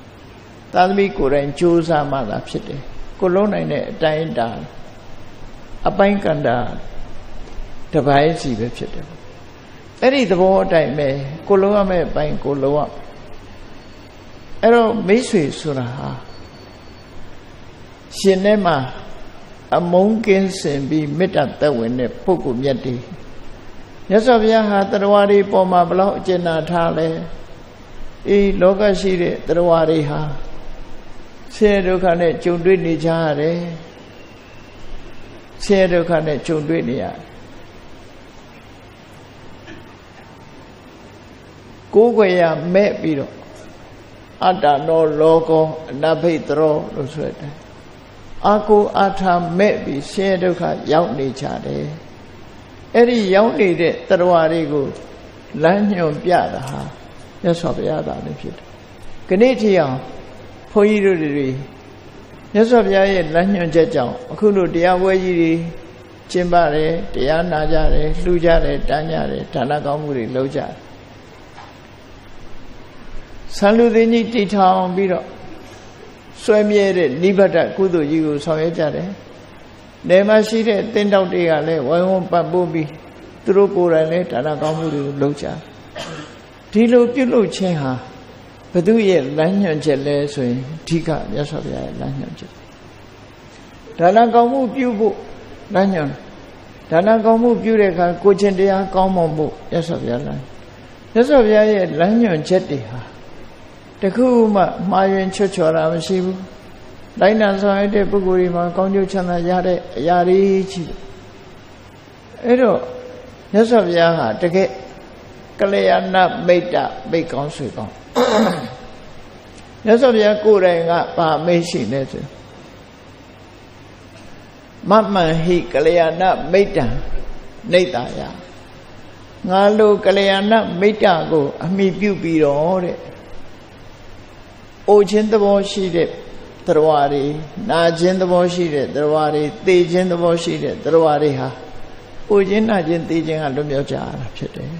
သားသမီးကိုယ်တိုင်ကြိုးစားမှသာဖြစ်တယ်ကိုလုံးနိုင်တဲ့အတိုင်းတာအပိုင်းကန္တာတစ်ပိုင်းစီပဲဖြစ်တယ်အဲ့ဒီသဘောအတိုင်းပဲကိုလုံးရမယ့်အပိုင်းကိုလုံးရအဲ့တော့မိတ်ဆွေဆိုတာဟာရှင်ထဲမှာအမုန်းကင်းစင်ပြီးမေတ္တာသက်ဝင်တဲ့ပုဂ္ဂိုလ်မြတ်တွေမြတ်စွာဘုရားဟာတရားတွေပေါ်မှာဘလောက်အကျဉ်းနာထားလဲအေးလောကရှိတဲ့တရားတွေဟာဆင်းရဲဒုက္ခနဲ့ကြုံတွေ့နေကြရတယ်ဆင်းရဲဒုက္ခနဲ့ကြုံတွေ့နေရတယ်ကိုယ်ွယ်ရမဲ့ပြီးတော့အတ္တနောလောကောအနဘိတရောလို့ဆိုတဲ့အာကိုအာထာမဲ့ပြီးဆင်းရဲဒုက္ခရောက်နေကြတယ်အဲ့ဒီရောက်နေတဲ့တရားတွေကိုလမ်းညွှန်ပြတာဟာမြတ်စွာဘုရားသာလည်းဖြစ်တယ်ခဏထီအောင်ဘုန်းကြီးတို့တွေမြတ်စွာဘုရားရဲ့လမ်းညွှန်ချက်ကြောင့်အခုလိုတရားပွဲကြီးတွေကျင့်ပါတယ်တရားနာကြတယ်လှူကြတယ်တန်းကြတယ်ဒါနကောင်းမှုတွေလုပ်ကြတယ်ဆံလူသိကြီးတိထောင်ပြီးတော့ဆွဲမြဲတဲ့နိဗ္ဗတကုသိုလ်ကြီးကိုဆောင်ရွက်ကြတယ်။နေမှာရှိတဲ့တင်းတောက်တွေကလည်းဝိုင်းဝန်းပတ်ပိုးပြီးသူတို့ကိုယ်တိုင်လည်းဒါနကောင်းမှုတွေကိုလုပ်ကြ။ဒီလိုပြုလုပ်ခြင်းဟာဘုသူရဲ့လမ်းညွှန်ချက်လဲဆိုရင်အဓိကမြတ်စွာဘုရားရဲ့လမ်းညွှန်ချက်။ဒါနကောင်းမှုပြုဖို့လမ်းညွှန်ဒါနကောင်းမှုပြုတဲ့အခါကိုချင်းတရားကောင်းမွန်ဖို့မြတ်စွာဘုရားလမ်းမြတ်စွာဘုရားရဲ့လမ်းညွှန်ချက်တွေဟာတခုမှမှားယွင်းချွတ်ချော်တာမရှိဘူးလိုက်နာဆောင်ရတဲ့ပုဂ္ဂိုလ်တွေမှာကောင်းကျိုးချမ်းသာရတဲ့အရာတွေကြီးအဲ့တော့မြတ်စွာဘုရားဟာတကယ်ကလျာဏမိတ်တမိတ်ကောင်းဆွေကောင်းမြတ်စွာဘုရားကိုယ်တိုင်ကပါမိတ်ရှိနေဆိုမမှန်ဟိကလျာဏမိတ်တံနေတယငါလိုကလျာဏမိတ်တကိုအမိပြုပြီးတော့တဲ့အိုခြင်းသဘောရှိတဲ့တရားတွေနာခြင်းသဘောရှိတဲ့တရားတွေသိခြင်းသဘောရှိတဲ့တရားတွေဟာအိုခြင်းနာခြင်းသိခြင်းကလွတ်မြောက်ကြတာဖြစ်တယ်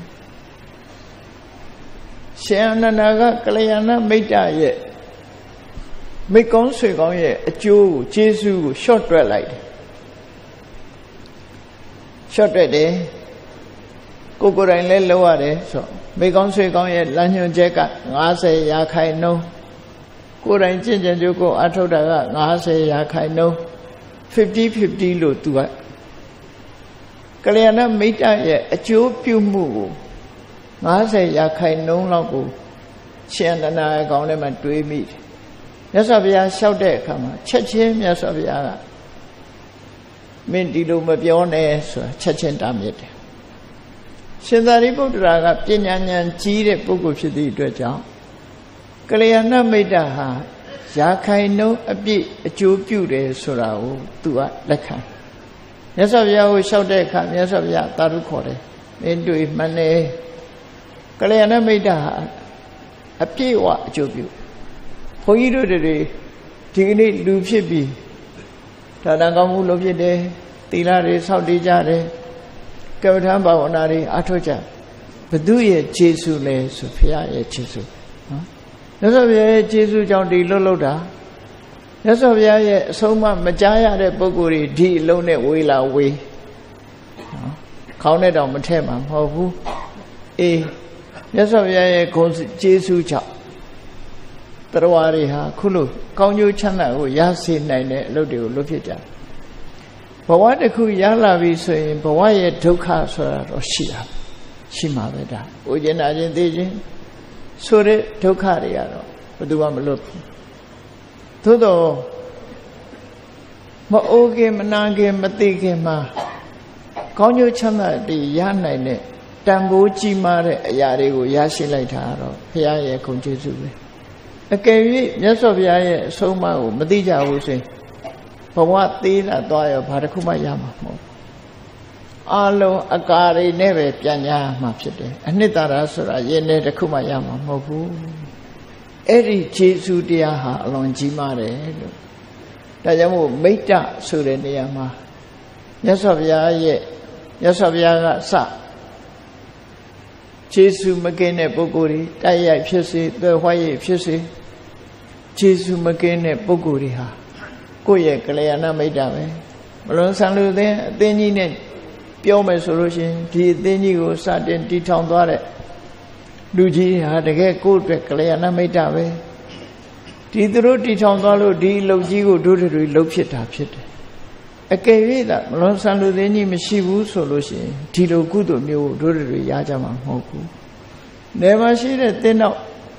ရှင်အနန္ဒာကကလျာဏမိတ်တရဲ့မိကောင်းဆွေကောင်းရဲ့အကျိုးကိုကျေးဇူးကိုရှော့တွက်လိုက်တယ်ရှော့တွက်တယ်ကိုကိုယ်တိုင်လည်းလုပ်ရတယ်ဆိုမိကောင်းဆွေကောင်းရဲ့လမ်းညွှန်ချက်က၅၀ရာခိုင်နှုန်းကိုယ်တိုင်ကျင့်ကြံကြိုးကိုအထောက်တာက၅၀ရာခိုင်နှုန်းfifty fiftyလို့သူကကလျာဏမိတ်တရဲ့အကျိုးပြုမှုကို၅၀ရာခိုင်နှုန်းလောက်ကိုရှင်အနန္ဒာရဲ့ခေါင်းထဲမှာတွေးမိတယ်မြတ်စွာဘုရားလျှောက်တဲ့အခါမှာချက်ချင်းမြတ်စွာဘုရားကမင်းဒီလိုမပြောနဲ့ဆိုတာချက်ချင်းတားမြစ်တယ်ရှင်သာရိပုတ္တရာကပညာဉာဏ်ကြီးတဲ့ပုဂ္ဂိုလ်ဖြစ်သည့်အတွက်ကြောင့်ကလျာဏမိတ်တဟာရာခိုင်နှုန်းအပြည့်အကျိုးပြုတယ်ဆိုတာကိုသူကလက်ခံမြတ်စွာဘုရားကိုလျှောက်တဲ့အခါမြတ်စွာဘုရားသာဓုခေါ်တယ်မင်းတွေ့မှန်တယ်ကလျာဏမိတ်တဟာအပြည့်အဝအကျိုးပြုဘုန်းကြီးတို့တွေဒီကနေ့လူဖြစ်ပြီးဒါနကောင်းမှုလုပ်ဖြစ်တယ်သီလတွေစောင့်တည်ကြတယ်ကမ္မထာဘာဝနာတွေအားထုတ်ကြဘုသူရဲ့ခြေဆုလဲဆိုဘုရားရဲ့ခြေဆုနော်မြတ်စွာဘုရားရဲ့ခြေဆုကြောင့်ဒီလှုပ်လှုပ်တာမြတ်စွာဘုရားရဲ့အဆုံးအမမကြားရတဲ့ပုဂ္ဂိုလ်တွေဒီအလုံးနဲ့ဝေးလာဝေးနော်ခေါင်းနဲ့တောင်မထည့်မှာမဟုတ်ဘူးအေးမြတ်စွာဘုရားရဲ့ဂုဏ်ခြေဆုကြောင့်တရားတွေဟာခုလိုကောင်းကျိုးချမ်းသာကိုရစေနိုင်တဲ့အလုပ်တွေကိုလုပ်ဖြစ်ကြတယ်ဘဝတစ်ခုရလာပြီဆိုရင်ဘဝရဲ့ဒုက္ခဆိုတာတော့ရှိတာရှိမှာပဲဒါ။ဥကျင်နာခြင်းသိခြင်းဆိုတဲ့ဒုက္ခတွေကတော့ဘယ်သူမှမလွတ်ဘူး။သို့တော့မအိုးခင်မနာခင်မသိခင်မှာကောင်းကျိုးချမ်းသာတွေရနိုင်တဲ့တန်ဖိုးကြီးမားတဲ့အရာတွေကိုရရှိလိုက်တာတော့ဘုရားရဲ့ဂုဏ်ကျေးဇူးပဲ။အကယ်၍မြတ်စွာဘုရားရဲ့အဆုံးအမကိုမသိကြဘူးဆိုရင်ဘဝသေးလာသွားရောဘာတစ်ခုမှရမှာမဟုတ်အလုံးအကာတွေနဲ့ပဲပြန်ရမှာဖြစ်တယ်အနှစ်သာရဆိုတာရင်းနဲ့တစ်ခုမှရမှာမဟုတ်ဘူးအဲ့ဒီခြေဆုတရားဟာအလွန်ကြီးမားတယ်လို့ဒါကြောင့်မို့မိတ္တဆိုတဲ့နေရာမှာမြတ်စွာဘုရားရဲ့မြတ်စွာဘုရားကစခြေဆုမကင်းတဲ့ပုဂ္ဂိုလ်တွေတိုက်ရိုက်ဖြစ်စေသွယ်ဝှက်ရဖြစ်စေခြေဆုမကင်းတဲ့ပုဂ္ဂိုလ်တွေဟာကိုယ့်ရဲ့ကလျာဏမိတ်တပဲမလွန်ဆန်လူအသင်းအသင်းကြီးနဲ့ပြောမယ်ဆိုလို့ရှိရင်ဒီအသင်းကြီးကိုစတင်တည်ထောင်သွားတဲ့လူကြီးဟာတကယ်ကိုယ့်အတွက်ကလျာဏမိတ်တာပဲဒီသူတို့တည်ထောင်သွားလို့ဒီလုံကြီးကိုတို့တွေလှုပ်ဖြစ်တာဖြစ်တယ်အကယ်၍သာမလွန်ဆန်လူသိန်းကြီးမရှိဘူးဆိုလို့ရှိရင်ဒီလိုကုသိုလ်မျိုးတို့တွေရကြမှာမဟုတ်ဘူးနေမှာရှိတဲ့သင်းတော့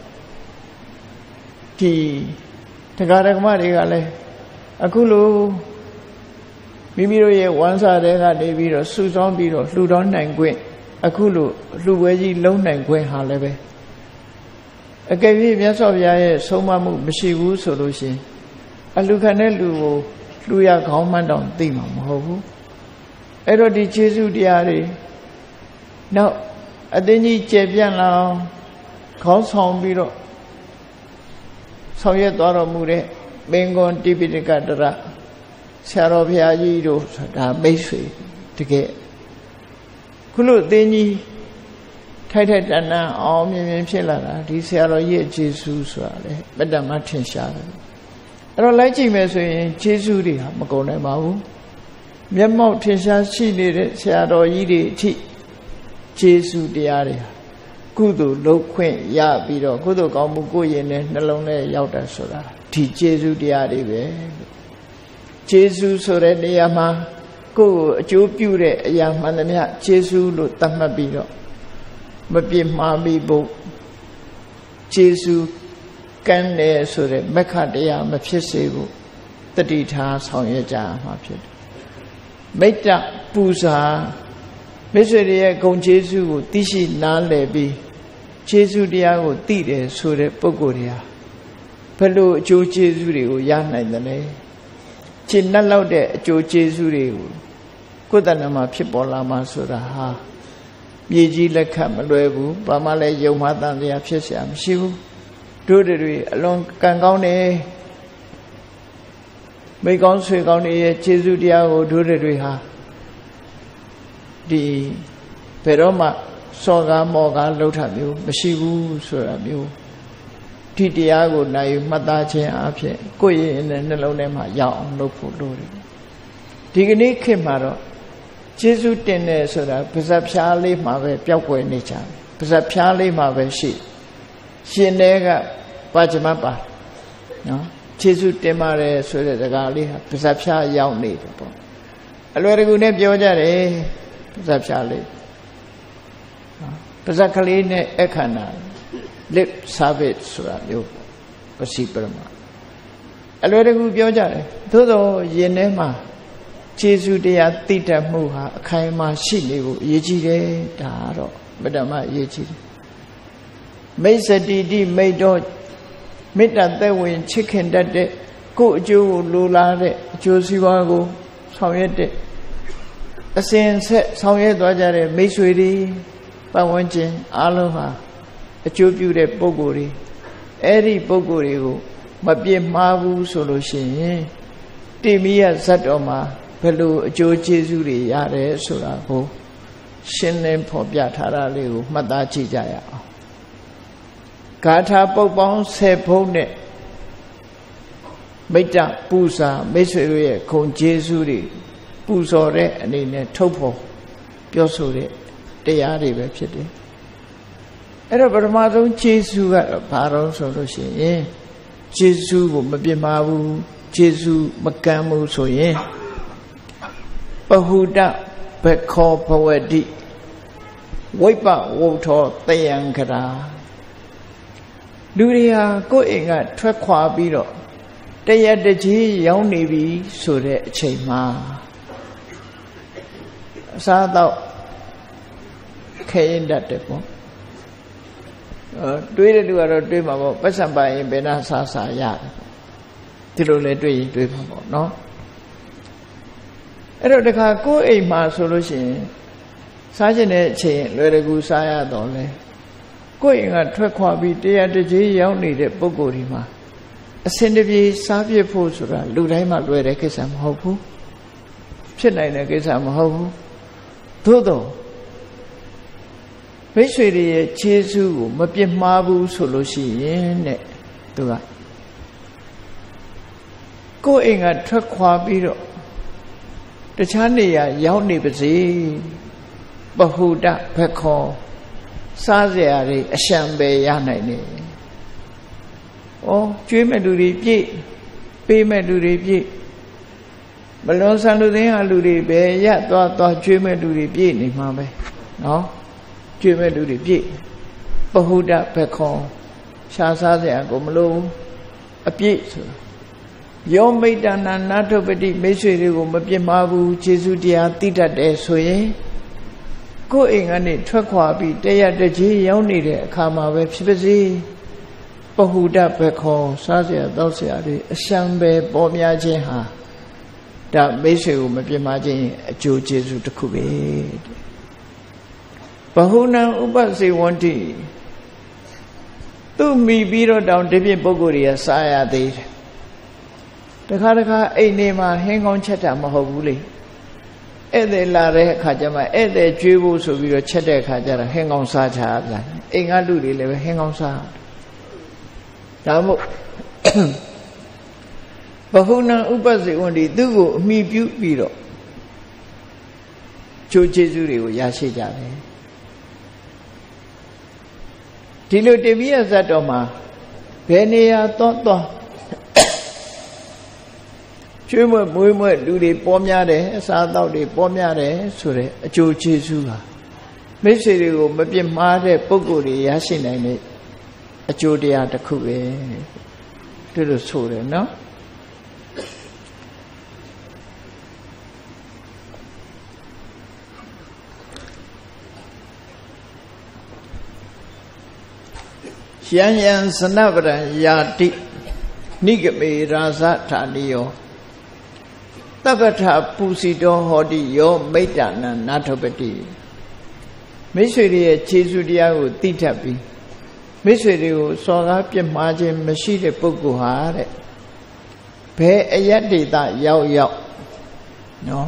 ဒီတရားဓမ္မတွေကလည်းအခုလိုမိမိတို့ရဲ့ဝမ်းစာတွေကနေပြီးတော့စုဆောင်းပြီးတော့လှူတော်နိုင်ခွင့်အခုလိုလှူပွဲကြီးလုံးနိုင်ခွင့်ဟာလည်းပဲအကယ်၍မြတ်စွာဘုရားရဲ့ဆုံးမမှုမရှိဘူးဆိုလို့ရှိရင်အလှခံတဲ့လူကိုလှူရခေါင်းမှန်းတောင်သိမှာမဟုတ်ဘူးအဲ့တော့ဒီကျေးဇူးတရားတွေနောက်အသင်းကြီးကျေပြန့်လာအောင်ခေါင်းဆောင်ပြီးတော့ဆောင်ရွက်သွားတော်မူတဲ့မင်းကွန်တိပိဋကတရဆရာတော်ဘုရားကြီးတို့ဒါမိတ်ဆွေတကယ်ခုလိုအသင်းကြီးထိုက်ထိုက်တန်တန်အောင်မြင်မြင်ဖြစ်လာတာဒီဆရာတော်ကြီးရဲ့ကျေးဇူးဆိုတာလေပတ္တမထင်ရှားတယ်အဲ့တော့လိုက်ကြည့်မယ်ဆိုရင်ကျေးဇူးတွေဟာမကုန်နိုင်ပါဘူးမျက်မှောက်ထင်ရှားရှိနေတဲ့ဆရာတော်ကြီးတွေအထိကျေးဇူးတရားတွေဟာကုသိုလ်လုပ်ခွင့်ရပြီးတော့ကုသိုလ်ကောင်းမှုကိုယ်ရင်နဲ့နှလုံးထဲရောက်တာဆိုတာဒီကျေးဇူးတရားတွေပဲကျေးဇူးဆိုတဲ့နေရာမှာကိုယ့်ကိုအကျိုးပြုတဲ့အရာမှန်သမျှကျေးဇူးလို့သတ်မှတ်ပြီးတော့မပြစ်မှားမိဖို့ကျေးဇူးကမ်းတယ်ဆိုတဲ့မက္ခတရားမဖြစ်စေဘူးတတိထားဆောင်ရွက်ကြမှာဖြစ်တယ်မိတ္တပူဇာမိတ်ဆွေတွေရဲ့ဂုဏ်ကျေးဇူးကိုသိရှိနားလည်ပြီးကျေးဇူးတရားကိုသိတယ်ဆိုတဲ့ပုဂ္ဂိုလ်တွေဟာဘယ်လိုအကျိုးကျေးဇူးတွေကိုရနိုင်သလဲရှင်းနှက်လောက်တဲ့အကျိုးကျေးဇူးတွေကိုကိုယ်တဏ္ဍာမှာဖြစ်ပေါ်လာမှဆိုတာဟာမြေကြီးလက်ခတ်မလွယ်ဘူးဘာမှလည်းယုံမှတန်တရားဖြစ်เสียမရှိဘူးတို့တွေအလွန်ကံကောင်းတယ်မိကောင်းဆွေကောင်းတွေရဲ့ကျေးဇူးတရားကိုတို့တွေဟာဒီဘယ်တော့မှစော်ကားမော်ကားလှုပ်ထမျိုးမရှိဘူးဆိုတာမျိုးဒီတရားကိုနိုင်မှတ်သားခြင်းအဖြစ်ကိုယ့်ရဲ့နှလုံးထဲမှာရောက်အောင်လုပ်ဖို့လိုတယ်ဒီကနေ့ခေတ်မှာတော့ကျေးဇူးတင်တယ်ဆိုတာပါးစပ်ဖြားလေးမှာပဲပျောက်ကွယ်နေကြတယ်ပါးစပ်ဖြားလေးမှာပဲရှိရှင်တဲ့ကပါကြမပါနော်ကျေးဇူးတင်ပါတယ်ဆိုတဲ့စကားလေးဟာပါးစပ်ဖြားရောက်နေတယ်ပေါ့အလွယ်တကူနဲ့ပြောကြတယ်ပါးစပ်ဖြားလေးပါးစပ်ကလေးနဲ့အခန္ဓာ lip service ဆိုတာမျိုးပစီပရမအလွယ်တကူပြောကြတယ်သို့တော့ယင်ထဲမှာကျေးဇူးတရားသိတတ်မှုဟာအခိုင်အမာရှိနေဖို့အရေးကြီးတယ်ဒါတော့မတ္တမအရေးကြီးတယ်မိတ်စတိတိမိတ်တော့မေတ္တာသက်ဝင်ချစ်ခင်တတ်တဲ့ကိုယ်အကျိုးကိုလိုလားတဲ့အကျိုးစီးပွားကိုဆောင်ရွက်တဲ့အစဉ်ဆက်ဆောင်ရွက်သွားကြတဲ့မိတ်ဆွေတွေပတ်ဝန်းကျင်အားလုံးဟာအကျိုးပြုတဲ့ပုဂ္ဂိုလ်တွေအဲ့ဒီပုဂ္ဂိုလ်တွေကိုမပြစ်မှားဘူးဆိုလို့ရှိရင်တိမိယဇတ်တော်မှာဘယ်လိုအကျိုးကျေးဇူးတွေရတယ်ဆိုတာကိုရှင်းလင်းဖော်ပြထားတာလေးကိုမှတ်သားကြည့်ကြရအောင်ဂါထာပုတ်ပေါင်းဆယ်ဖုံးနဲ့မိတ္တပူဇာမိတ်ဆွေတို့ရဲ့ဂုဏ်ကျေးဇူးတွေပူဇော်တဲ့အနေနဲ့ထုတ်ဖော်ပြောဆိုတဲ့တရားတွေပဲဖြစ်တယ်အဲ့တော့ပထမဆုံးကျေးဇူးကတော့ဘာလို့ဆိုလို့ရှိရင်ကျေးဇူးကိုမပြစ်မှားဘူးကျေးဇူးမကမ်းဘူးဆိုရင်ပဟုတဘခောဘဝတိဝိပဝုထောတယံကရာလူတွေဟာကိုယ့်အိမ်ကထွက်ခွာပြီးတော့တရက်တကြီးရောက်နေပြီဆိုတဲ့အချိန်မှာအစားတော့ခဲရင်တတ်တယ်ပေါ့တွေးတဲ့လူကတော့တွေးမှာပေါ့ပတ်စံပါရင်ဘယ်နှဆာဆာရတယ်ဒီလိုလဲတွေးရင်တွေးမှာပေါ့နော်အဲ့တော့တခါကိုယ့်အိမ်မှာဆိုလို့ရှိရင်စားခြင်းတဲ့အချိန်လွယ်တကူစားရတော့လဲကိုယ့်အိမ်ကထွက်ခွာပြီးတရားတကြီးရောက်နေတဲ့ပုံကိုယ်ဒီမှာအစင်တပြေစားပြဖို့ဆိုတာလူတိုင်းမှာလွယ်တဲ့ကိစ္စမဟုတ်ဘူးဖြစ်နိုင်တဲ့ကိစ္စမဟုတ်ဘူးသို့တော့မိတ်ဆွေတွေရဲ့ခြေဆုကိုမပြစ်မှားဘူးဆိုလို့ရှိရင်တဲ့သူကကိုယ့်အိမ်ကထွက်ခွာပြီးတော့ခြားနေရာရောက်နေပါစေပဟုတဘက်ခေါ်စားစရာတွေအရှံပဲရနိုင်တယ်။ဩကျွေးမဲ့လူတွေပြည့်ပေးမဲ့လူတွေပြည့်မလွန်ဆန်လူသိန်းဟာလူတွေပဲရသွားသွားကျွေးမဲ့လူတွေပြည့်နေမှာပဲနော်ကျွေးမဲ့လူတွေပြည့်ပဟုတဘက်ခေါ်ရှားစားစရာကိုမလို့အပြည့်ဆိုတာယောမိတ္တနာနာထုပတိမိတ်ဆွေတွေကိုမပြစ်မှားဘူးခြေဆုတရားသိတတ်တယ်ဆိုရင်ကိုယ်အိမ်ကနေထွက်ခွာပြီးတရတကြီးရောက်နေတဲ့အခါမှာပဲဖြစ်ပါစေပဟုတဘက်ခေါ်စားစရာတောက်စရာတွေအရှံပဲပေါ်များခြင်းဟာဒါမိတ်ဆွေကိုမပြစ်မှားခြင်းအကျိုးကျေးဇူးတစ်ခုပဲဘဟုနံဥပစေဝန္တိသူမိပြီးတော့တောင်ဒီပြင်ပုဂ္ဂိုလ်တွေကစားရသေးတယ်တခါတခါအိမ်နေမှာဟင်းကောင်းချက်တာမဟုတ်ဘူးလေဧည့်သည်လာတဲ့အခါကျမှဧည့်သည်ကျွေးဖို့ဆိုပြီးတော့ချက်တဲ့အခါကျတော့ဟင်းကောင်းစားချာပြန်အိမ်ကလူတွေလည်းပဲဟင်းကောင်းစားဒါမို့ဘဟုနံဥပစေဝန္တိသူ့ကိုအမိပြုပြီးတော့ကျိုးကျေးဇူးတွေကိုရရှိကြတယ်ဒီလိုတေပိယဇတ်တော်မှာဘယ်နေရာတော့တော့ကျွေးမွေးမွေးမွေးလူတွေပေါ်များတယ်အစားအသောက်တွေပေါ်များတယ်ဆိုတဲ့အကျိုးကျေးဇူးဟာမိတ်ဆွေတွေကိုမပြစ်မှားတဲ့ပုဂ္ဂိုလ်တွေရရှိနိုင်တဲ့အကျိုးတရားတစ်ခုပဲဒီလိုဆိုတယ်နော်ယံယံစနပရံယာတိနိဂမေရာဇဌာနိယောတပ္ပထပုစီတောဟောတိယောမိတ္တနံနာထပတိမိတ်ဆွေတွေရဲ့ခြေဆုတရားကိုသိထပ်ပြီးမိတ်ဆွေတွေကိုစော်ကားပြစ်မှားခြင်းမရှိတဲ့ပုဂ္ဂိုလ်ဟာတဲ့ဘယ်အယတ္တိတရောက်ရောက်နော်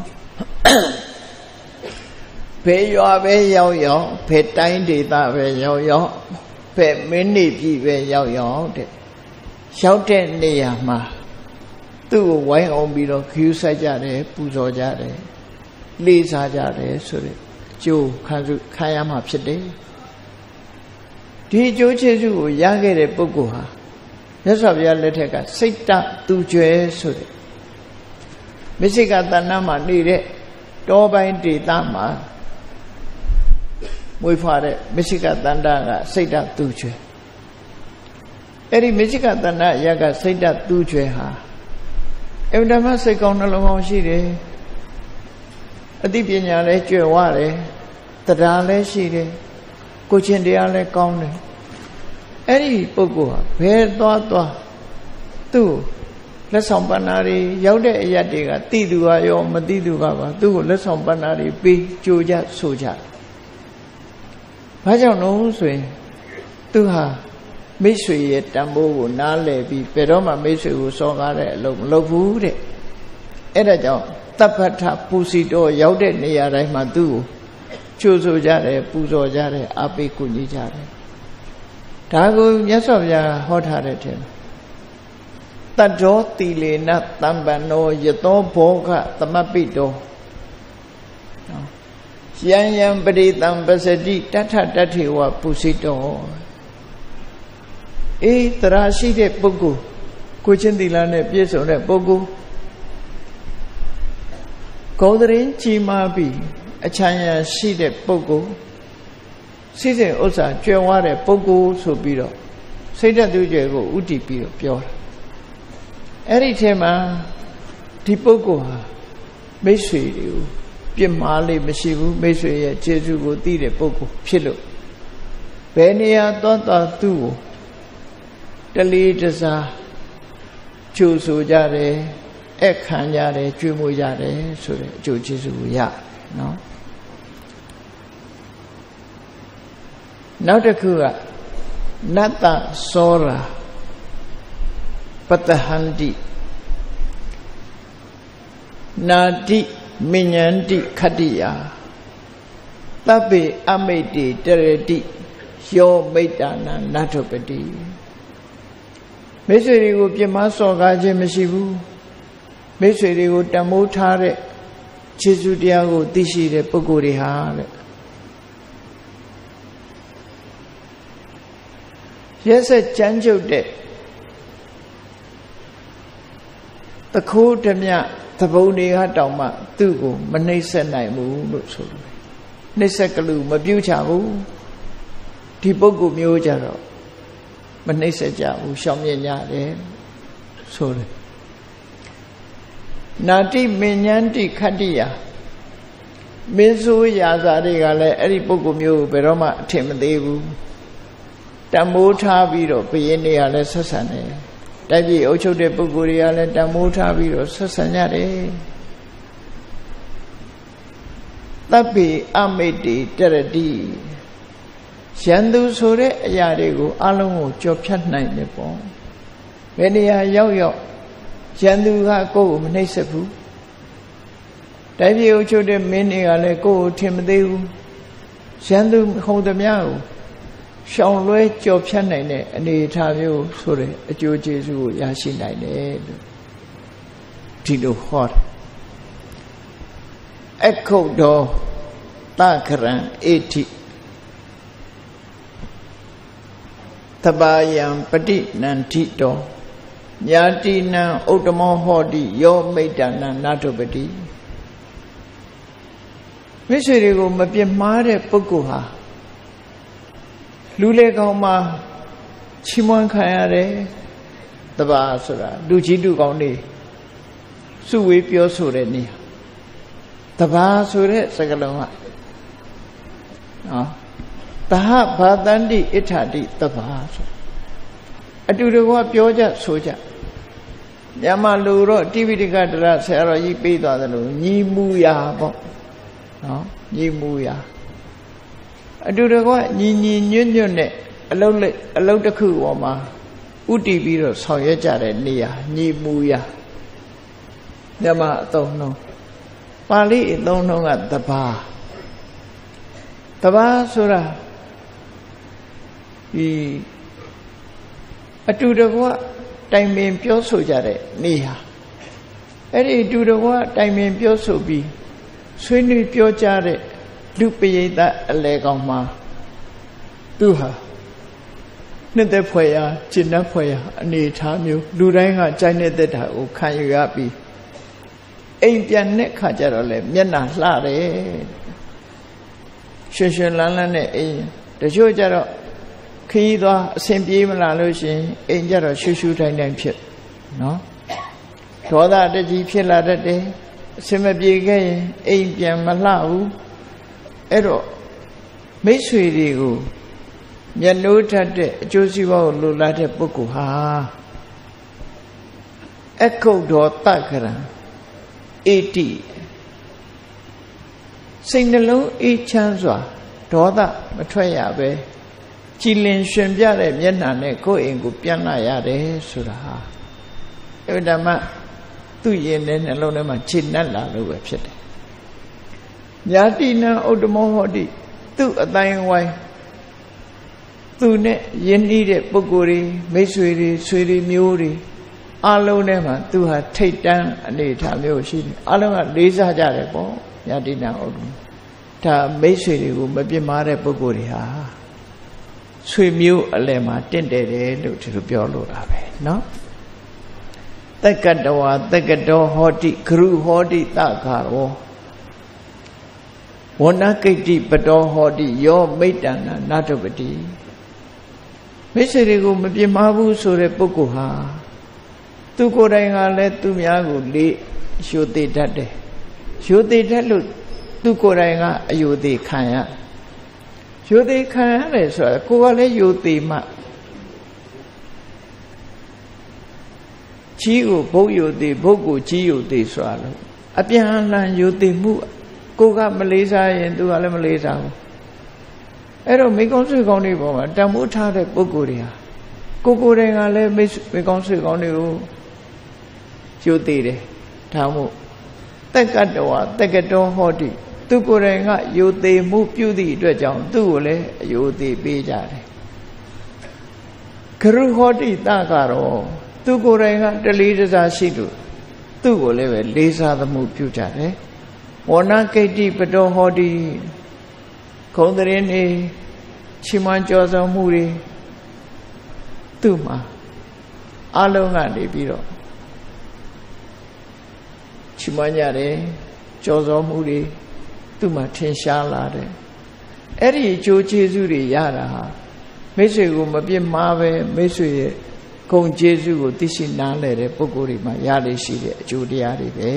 ဘယ်ရွာပဲရောက်ရောက်ဘယ်တိုင်းဒေသပဲရောက်ရောက်ဘယ်မင်းနေပြည်ပဲရောက်ရောက်တဲ့ရောက်တဲ့နေရာမှာသူ့ကိုဝိုင်းအောင်ပြီးတော့ခူးဆိုင်ကြတယ်ပူဇော်ကြတယ်လေးစားကြတယ်ဆိုတဲ့ကျိုးခံစုခံရမှာဖြစ်တယ်ဒီအကျိုးကျေးဇူးကိုရခဲ့တဲ့ပုဂ္ဂိုလ်ဟာမြတ်စွာဘုရားလက်ထက်ကစိတ်တသူကျွဲဆိုတဲ့မစ္စိကတဏ္ဍမှာနေတဲ့တောပိုင်းဒေသမှာမွေးဖွားတဲ့မစ္စိကတဏ္ဍကစိတ်တသူကျွဲအဲ့ဒီမစ္စိကတဏ္ဍရကစိတ်တသူကျွဲဟာအမှန်တမ်းစိတ်ကောင်းနှလုံးကောင်းရှိတယ်အသိပညာလည်းကျွယ်ဝတယ်တရားလည်းရှိတယ်ကိုချင်းတရားလည်းကောင်းတယ်အဲ့ဒီပုဂ္ဂိုလ်ဟာဘယ်သွားသွားသူ့လက်ဆောင်ပဏ္ဏတွေရောက်တဲ့အရာတွေကတိသူကရောမတိသူကပါသူ့ကိုလက်ဆောင်ပဏ္ဏတွေပေးကြိုကြဆိုကြဘာကြောင့်လို့ဆိုရင်သူဟာမိတ်ဆွေရဲ့တန်ဖိုးကိုနားလည်ပြီးဘယ်တော့မှမိတ်ဆွေကိုစော်ကားတဲ့အလုပ်မလုပ်ဘူးတဲ့အဲ့ဒါကြောင့်တပ္ပထပုစီတော်ရောက်တဲ့နေရာတိုင်းမှာသူ့ကိုကြိုဆိုကြတယ်ပူဇော်ကြတယ်အားပေးကူညီကြတယ်ဒါကိုမြတ်စွာဘုရားဟောထားတဲ့ထဲမှာတတ္တောတိလေနတမ္ပန္နောယသောဘောဂသမပ္ပိတောယံယံပရိတံပစတိတထတထေဝပုစီတောအေးတရာရှိတဲ့ပုဂ္ဂိုလ်ကိုချင်းသီလနဲ့ပြည့်စုံတဲ့ပုဂ္ဂိုလ်ဂေါတရင်ကြီးမားပြီးအချမ်းရရှိတဲ့ပုဂ္ဂိုလ်စိစိဥစ္စာကြွယ်ဝတဲ့ပုဂ္ဂိုလ်ဆိုပြီးတော့စိတ်ဓာတ်သူကျယ်ကိုဥတည်ပြီးတော့ပြောတာအဲ့ဒီထဲမှာဒီပုဂ္ဂိုလ်ဟာမိတ်ဆွေတွေကိုပြစ်မှားလိမ့်မရှိဘူးမိတ်ဆွေရဲ့ကျေးဇူးကိုသိတဲ့ပုဂ္ဂိုလ်ဖြစ်လို့ဘယ်နေရာသွားသွားသူ့ကိုတလေးတစားကျိုးဆိုကြတယ်အခခံကြတယ်ကြွေးမွေးကြတယ်ဆိုတဲ့အကျိုးကျေးဇူးကိုရနော်နောက်တစ်ခုကနတ္တစောရာပတဟန္တိနာတိမဉ္ဇန္တိခတ္တိယာတပ္ပေအမိတ်တိတရတိယောမိတ္တနာနထပတိမိတ်ဆွေတွေကိုပြမစော်ကားခြင်းမရှိဘူးမိတ်ဆွေတွေကိုတမိုးထားတဲ့ခြေစွတရားကိုသိရှိတဲ့ပုဂ္ဂိုလ်တွေဟာတဲ့ရက်ဆက်ကြမ်းကြုတ်တဲ့တခိုးဓမြသဘုံတွေကတောင်မှသူ့ကိုမနှိမ့်ဆက်နိုင်ဘူးလို့ဆိုတယ်နှိမ့်ဆက်ကလူမပြုတ်ချဘူးဒီပုဂ္ဂိုလ်မျိုးကြတော့မနှိမ့်ဆက်ကြဘူးရှောင်မြင်ကြတယ်ဆိုတယ်နာတိမဉ္ဇန္တိခတ္တိယမင်းဆိုးရာဇာတွေကလည်းအဲ့ဒီပုဂ္ဂိုလ်မျိုးကိုဘယ်တော့မှအထင်မသေးဘူးတမိုးထားပြီးတော့ဘုရင်တွေကလည်းဆက်ဆံတယ်တိုက်ပြည်အုပ်ချုပ်တဲ့ပုဂ္ဂိုလ်တွေကလည်းတမိုးထားပြီးတော့ဆက်ဆံကြတယ်သဗ္ဗေအမိတ္တိတရတိရန်သူဆိုတဲ့အရာတွေကိုအလုံးကိုကြော်ဖြတ်နိုင်တယ်ပေါ့ဘယ်နေရာရောက်ရောက်ရန်သူကကိုယ့်ကိုမနှိပ်စက်ဘူးတိုက်ပြည်အုပ်ချုပ်တဲ့မင်းတွေကလည်းကိုယ့်ကိုထင်မသေးဘူးရန်သူခုံသမျှကိုရှောင်လွဲကြော်ဖြတ်နိုင်တဲ့အနေအထားမျိုးဆိုတဲ့အကျိုးကျေးဇူးကိုရရှိနိုင်တယ်လို့ဒီလိုဟောတယ်အခုတ်တော်တခရံအေတိသဘာယံပฏิနန္တိတောညာတိနံဥတ္တမောဟောတိယောမိတ္တနံနာတုပတိမိတ်ဆွေတွေကိုမပြစ်မှားတဲ့ပုဂ္ဂိုလ်ဟာလူလေကောင်းမှာချီးမွမ်းခံရတယ်တဘာဆိုတာလူကြီးလူကောင်းတွေစုဝေးပြောဆိုတဲ့နေရာတဘာဆိုတဲ့စကားလုံးကနော်တဟဘာတန္တိဣဋ္ဌတိတဘာဆိုအတူတကွပြောကြဆိုကြမြန်မာလူတော့တိပိဋကတရဆရာတော်ကြီးပေးသွားတယ်လို့ညီမူရာပေါ့နော်ညီမူရာအတူတကွညီညီညွတ်ညွတ်နဲ့အလုံးလက်အလုံးတစ်ခုပေါ်မှာဥတည်ပြီးတော့ဆောင်ရွက်ကြတဲ့နေရာညီမူရာမြန်မာအသုံးနှုန်းပါဠိအသုံးနှုန်းကတဘာတဘာဆိုတာဒီအတူတကွတိုင်ပင်ပြောဆိုကြတဲ့နေရာအဲ့ဒီအတူတကွတိုင်ပင်ပြောဆိုပြီးဆွေးနွေးပြောကြတဲ့လူပရိသတ်အလဲကောင်မှာသူဟာနှစ်သက်ဖွယ်ရာကျင့်တတ်ဖွယ်ရာအနေထားမျိုးလူတိုင်းကကြိုက်နေတဲ့တာကိုခံယူရပြီးအိမ်ပြန်တဲ့ခါကျတော့လေမျက်နှာလှတယ်ရွှင်ရွှင်လန်းလန်းနဲ့အိမ်တချို့ကျတော့ခီးသွားအဆင်ပြေမလာလို့ရှင်အိမ်ကျတော့ရှူရှူတိုင်းတိုင်းဖြစ်နော်ဒေါသတကြီးဖြစ်လာတတ်တယ်အဆင်မပြေခဲ့ရင်အိမ်ပြန်မလှဘူးအဲ့တော့မိတ်ဆွေတွေကိုမျက်နှိုးထက်တဲ့အကျိုးစီးပွားကိုလိုလားတဲ့ပုဂ္ဂိုလ်ဟာအခုတ်တော်တက္ကရံအေတိစိတ်နှလုံးအေးချမ်းစွာဒေါသမထွက်ရပဲကြည်လင်ရှင်ပြတဲ့မျက်နှာနဲ့ကိုယ့်အိမ်ကိုပြန်လာရတယ်ဆိုတာဟာအဲ့ဒါမှသူ့ရင်ထဲနှလုံးထဲမှာခြေနှက်လာလို့ပဲဖြစ်တယ်ညာတိနံဥတ္တမောဟောတိသူ့အတိုင်းဝိုင်းသူနဲ့ယဉ်ဤတဲ့ပုဂ္ဂိုလ်တွေမိတ်ဆွေတွေဆွေတွေမျိုးတွေအလုံးထဲမှာသူဟာထိတ်တန်းအနေထားမျိုးရှိတယ်အလုံးကလေးစားကြတယ်ပေါ့ညာတိနံဥတ္တမောဒါမိတ်ဆွေတွေကိုမပြစ်မှားတဲ့ပုဂ္ဂိုလ်တွေဟာဆွေမျိုးအလယ်မှာတင့်တယ်တယ်လို့ဒီလိုပြောလို့တာပဲเนาะတက္ကတဝါတက္ကတောဟောတိဂရုဟောတိတခါရောဝဏကိတ္တိပတောဟောတိယောမိတ္တနာနာတပတိမိတ်ဆွေတွေကိုမပြစ်မှားဘူးဆိုတဲ့ပုဂ္ဂိုလ်ဟာသူကိုယ်တိုင်ကလည်းသူများကိုလေးယူသေးတတ်တယ်ယူသေးတတ်လို့သူကိုယ်တိုင်ကအယူသေးခံရယူသေးခံရတယ်ဆိုတာကိုယ်ကလည်းယူသေးမှကြီးကိုဘုတ်ယူသေးဘုတ်ကိုကြီးယူသေးဆိုတာလို့အပြန်အလှန်ယူသေးမှုကိုကမလေးစားရင်သူကလည်းမလေးစားဘူးအဲ့တော့မိကောင်းဆွေကောင်းတွေပေါ်မှာတန်ဖိုးထားတဲ့ပုဂ္ဂိုလ်တွေဟာကိုကိုယ်တိုင်ကလည်းမိကောင်းဆွေကောင်းတွေကိုယူသေးတယ်ဒါမို့တက္ကတဝတက္ကတောဟောတိသူကိုယ်တိုင်ကယူသေးမှုပြုသည့်အတွက်ကြောင့်သူ့ကိုလည်းအယူသေးပေးကြတယ်ဂရုဟောတိတကတော့သူကိုယ်တိုင်ကတလေးတစားရှိလို့သူ့ကိုလည်းပဲလေးစားသမှုပြုကြတယ်ဝဏကိတ္တိပတောဟောတိခုံတရင်နေချီးမွမ်းကြော်ဆောင်မှုတွေသူ့မှာအလုံးကနေပြီးတော့ချီးမွမ်းကြတယ်ကြော်ဆောင်မှုတွေသူ့မှာထင်ရှားလာတယ်အဲ့ဒီအကျိုးကျေးဇူးတွေရတာဟာမိတ်ဆွေကိုမပြစ်မှားပဲမိတ်ဆွေရဲ့ဂုဏ်ကျေးဇူးကိုသိရှိနားလည်တဲ့ပုဂ္ဂိုလ်တွေမှာရလေရှိတဲ့အကျိုးတရားတွေပဲ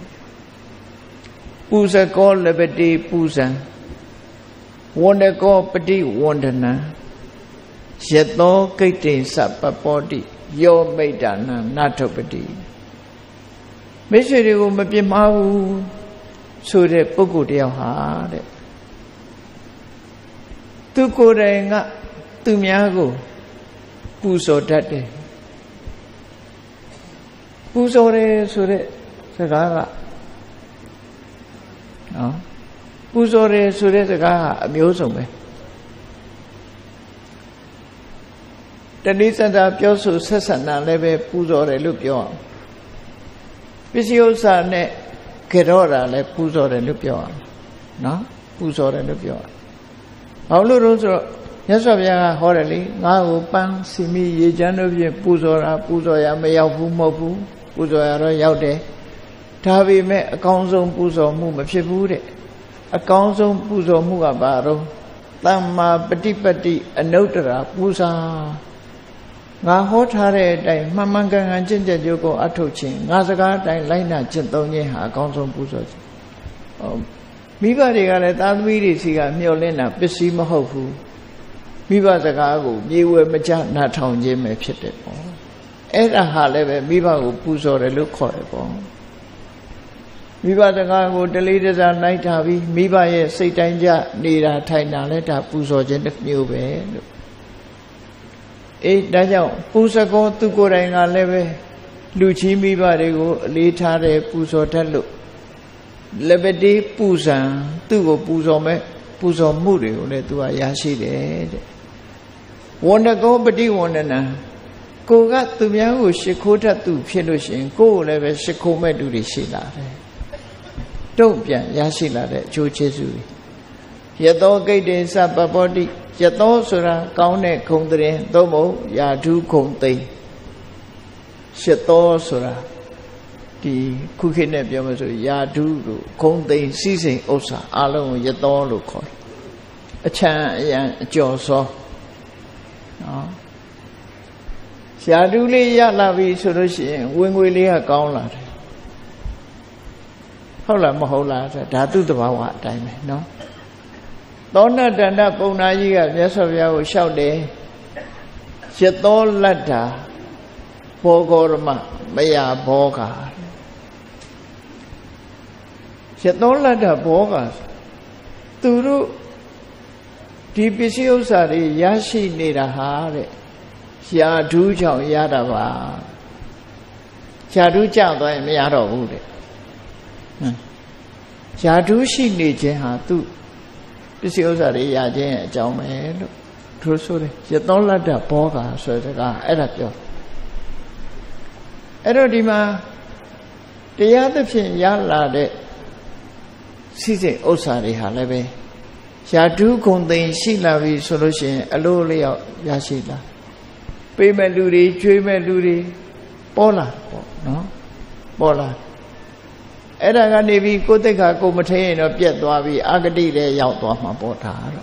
ပူဇကောလပတိပူဇံဝန္ဒကောပတိဝန္ဒနံယသောကိတ္တိသပပောတိယောမိတ်တနံနထုပတိမိတ်ဆွေတွေကိုမပြစ်မှားဘူးဆိုတဲ့ပုဂ္ဂိုလ်တယောက်ဟာတဲ့သူကိုယ်တိုင်ကသူများကိုပူဇော်တတ်တယ်ပူဇော်တယ်ဆိုတဲ့စကားကနော်ပူဇော်တယ်ဆိုတဲ့စကားကအမျိုးစုံပဲတဏှိစတာပြောဆိုဆက်ဆံတာလည်းပဲပူဇော်တယ်လို့ပြောအောင်ပစ္စည်းဥစ္စာနဲ့ကြောတာလည်းပူဇော်တယ်လို့ပြောအောင်နော်ပူဇော်တယ်လို့ပြောအောင်ဘာလို့လို့ဆိုတော့မြတ်စွာဘုရားကဟောတယ်လေငါ့ကိုပန်းစီမီရေချမ်းတို့ဖြင့်ပူဇော်တာပူဇော်ရမရောက်ဘူးမဟုတ်ဘူးပူဇော်ရတော့ရောက်တယ်ဒါပေမဲ့အကောင်းဆုံးပူဇော်မှုမဖြစ်ဘူးတဲ့အကောင်းဆုံးပူဇော်မှုကဘာတော့သမ္မာပฏิပတ္တိအနုတ္တရာပူဇာငါဟောထားတဲ့အတိုင်းမှန်မှန်ကန်ကန်ကျင့်ကြံကြိုးကိုအထုတ်ခြင်းငါစကားအတိုင်းလိုက်နာကျင့်သုံးခြင်းဟာအကောင်းဆုံးပူဇော်ခြင်းဟောမိဘတွေကလည်းသားသမီးတွေစီကမျှော်လင့်တာပစ္စည်းမဟုတ်ဘူးမိဘစကားကိုမြေဝဲမကြနားထောင်ခြင်းပဲဖြစ်တယ်ပေါ့အဲ့ဒါဟာလည်းပဲမိဘကိုပူဇော်တယ်လို့ခေါ်တယ်ပေါ့မိဘစကားကိုတလေးတစားလိုက်ထားပြီးမိဘရဲ့စိတ်တိုင်းကြနေတာထိုင်တာလည်းဒါပူဇော်ခြင်းတစ်မျိုးပဲလို့အေးဒါကြောင့်ပူဇကောသူကိုယ်တိုင်ကလည်းပဲလူချင်းမိဘတွေကိုအလေးထားတယ်ပူဇော်တတ်လို့လပတိပူဇံသူ့ကိုပူဇော်မဲ့ပူဇော်မှုတွေကိုလည်းသူကရရှိတယ်တဲ့ဝန္ဒကောပတိဝန္ဒနာကိုကသူများကိုရှ िख ိုးတတ်သူဖြစ်လို့ရှိရင်ကိုယ်ကိုလည်းပဲရှ िख ိုးမဲ့သူတွေရှိလာတယ်တုံ့ပြန်ရရှိလာတဲ့အကျိုးကျေးဇူးတွေယသောကိတ္တေသပပောတိယသောဆိုတာကောင်းတဲ့ဂုဏ်တရင်သို့မဟုတ်ယာဓုဂုဏ်သိရှသောဆိုတာဒီခုခေတ်နဲ့ပြောမယ်ဆိုယာဓုတို့ဂုဏ်သိစည်းစိမ်ဥစ္စာအလုံးကိုယသောလို့ခေါ်တယ်အချမ်းအယံအကျော်စောနော်ယာဓုလေးရလာပြီဆိုလို့ရှိရင်ဝင်ငွေလေးကကောင်းလာတယ်ဟုတ်လားမဟုတ်လားဆိုဓာတုတဘာဝအတိုင်းပဲနော်သောဏတန္တပုံနာကြီးကမြတ်စွာဘုရားကိုလျှောက်တယ်ယသောလတ္တာဘောဂောရမမယဘောဂာယသောလတ္တဘောဂာသူတို့ဒီပစ္စည်းဥစ္စာတွေရရှိနေတာဟာတဲ့ယာဓုကြောင့်ရတာပါယာဓုကြောင့်သွားရင်မရတော့ဘူးတဲ့ယာဓုရှိနေခြင်းဟာသူပစ္စည်းဥစ္စာတွေရခြင်းအကြောင်းပဲလို့သူဆိုတယ်ယသောလတ္တဘောဂာဆိုတဲ့ကအဲ့ဒါပြောအဲ့တော့ဒီမှာတရားသဖြင့်ရလာတဲ့စိစိဥစ္စာတွေဟာလည်းပဲယာဓုဂုဏ်သိရှိလာပြီဆိုလို့ရှိရင်အလိုလျောက်ရရှိလာပေးမဲ့လူတွေကျွေးမဲ့လူတွေပေါ်လာပေါ့နော်ပေါ်လာအဲ့ဒါကနေပြီးကိုယ်သိက္ခာကိုမထရင်တော့ပြက်သွားပြီးအာဂတိလည်းရောက်သွားမှာပေါ့တာတော့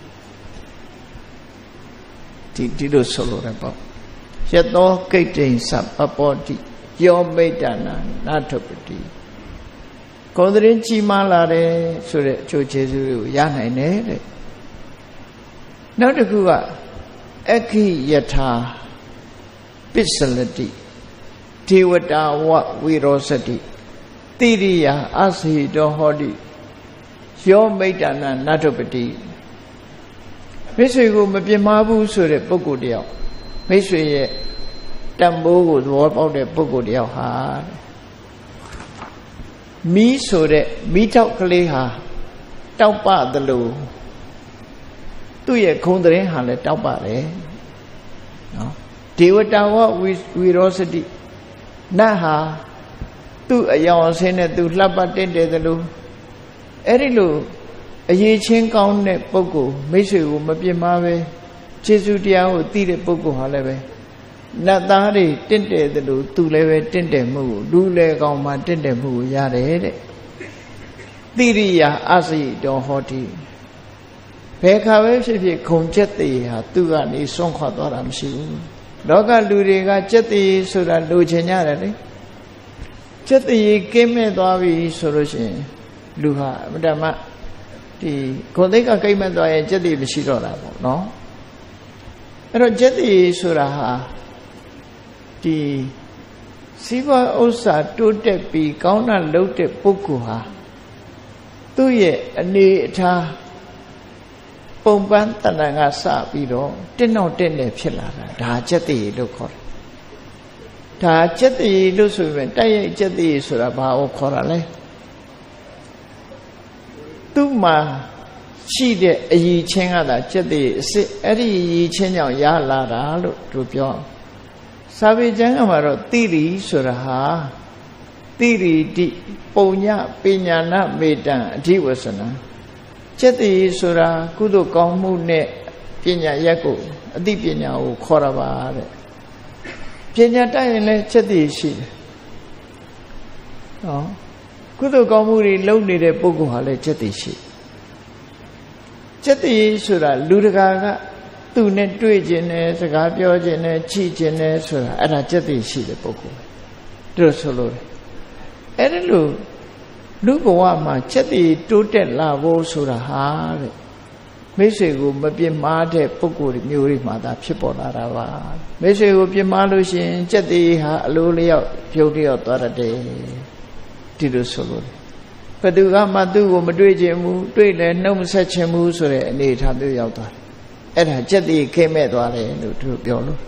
ဒီဒီလိုဆိုလိုတယ်ပေါ့ယသောကိတ္တိသပပောတိယောမိတ်တနာနထုပတိဂုဏ်သတင်းကြီးမားလာတယ်ဆိုတဲ့အကျိုးကျေးဇူးကိုရနိုင်တယ်တဲ့နောက်တစ်ခုကအခိယထာပစ္စလတိဒေဝတာဝဝိရောစတိတိရိယာအစီတောဟောတိယောမိတ်တနာနထုပတိမိတ်ဆွေကိုမပြစ်မှားဘူးဆိုတဲ့ပုဂ္ဂိုလ်တယောက်မိတ်ဆွေရဲ့တန်ဖိုးကိုသဘောပေါက်တဲ့ပုဂ္ဂိုလ်တယောက်ဟာမီးဆိုတဲ့မီးတောက်ကလေးဟာတောက်ပသလိုသူ့ရဲ့ဂုဏ်သတင်းဟာလည်းတောက်ပါတယ်နော်ဒေဝတာဝဝိရောစတိနတ်ဟာသူ့အယောင်အဆင်းနဲ့သူလှပတင့်တယ်သလိုအဲ့ဒီလိုအရေးချင်းကောင်းတဲ့ပုဂ္ဂိုလ်မိတ်ဆွေကိုမပြစ်မှားပဲကျေးဇူးတရားကိုသိတဲ့ပုဂ္ဂိုလ်ဟာလည်းပဲနတ်သားတွေတင့်တယ်တယ်လို့သူလည်းပဲတင့်တယ်မှုကိုလူလေကောင်မှတင့်တယ်မှုကိုရတယ်တဲ့တိရိယာအစိတောဟောတိဘယ်ခါပဲဖြစ်ဖြစ်ခုံကျက်သေးဟာသူကနေစွန့်ခွာသွားတာမရှိဘူးလောကလူတွေကကျက်သေးဆိုတာလိုချင်ကြတယ်လေကျက်သေးကင်းမဲ့သွားပြီဆိုလို့ရှိရင်လူဟာအမတမဒီကိုယ်သိက္ခာကိမ့်မဲ့သွားရင်ကျက်သေးမရှိတော့တာပေါ့နော်အဲ့တော့ကျက်သေးဆိုတာဟာဒီစီးပွားဥစ္စာတိုးတက်ပြီးကောင်းတာလုပ်တဲ့ပုဂ္ဂိုလ်ဟာသူ့ရဲ့အနေအထားပုံပန်းတဏ္ဍာကစပြီးတော့တင်းတော့တင်းနေဖြစ်လာတာဒါကျက်သေးလို့ခေါ်တယ်ဒါကျက်သေးလို့ဆိုရင်တိုက်ရိုက်ကျက်သေးဆိုတာဘာကိုခေါ်တာလဲသူ့မှာရှိတဲ့အရည်ချင်းကသာကျက်သေးအစစ်အဲ့ဒီအရည်ချင်းကြောင့်ရလာတာလို့သူပြောစာပေကျမ်းကမှာတော့တိရိဆိုတာဟာတိရိတိပုံညပညာနာမေတ္တံအဓိဝဆနကျက်သေးဆိုတာကုသိုလ်ကောင်းမှုနဲ့ပညာရက်ကိုအသိပညာကိုခေါ်ရပါတဲ့ပညာတတ်ရင်လည်းကျက်သေးရှိတယ်နော်ကုသိုလ်ကောင်းမှုတွေလုပ်နေတဲ့ပုဂ္ဂိုလ်ဟာလည်းကျက်သေးရှိကျက်သေးဆိုတာလူတကာကသူနဲ့တွေ့ကျင်တယ်စကားပြောကျင်တယ်ကြည့်ကျင်တယ်ဆိုတာအဲ့ဒါကျက်သေးရှိတဲ့ပုဂ္ဂိုလ်တို့ဆိုလို့အဲ့ဒါလို့လူဘဝမှာချက်တည်တိုးတက်လာဖို့ဆိုတာဟာတဲ့မိတ်ဆွေကိုမပြစ်မှားတဲ့ပုဂ္ဂိုလ်မျိုးတွေမှာသာဖြစ်ပေါ်လာတာပါမိတ်ဆွေကိုပြစ်မှားလို့ရှိရင်ချက်တည်ဟာအလိုလျောက်ပြုတ်လျောက်သွားတယ်ဒီလိုဆိုလို့ဘယ်သူကမှသူ့ကိုမတွေ့ချင်ဘူးတွေ့လဲနှုတ်မဆက်ချင်ဘူးဆိုတဲ့အနေအထားမျိုးရောက်သွားတယ်အဲ့ဒါချက်တည်ခင်းမဲ့သွားတယ်လို့သူပြောလို့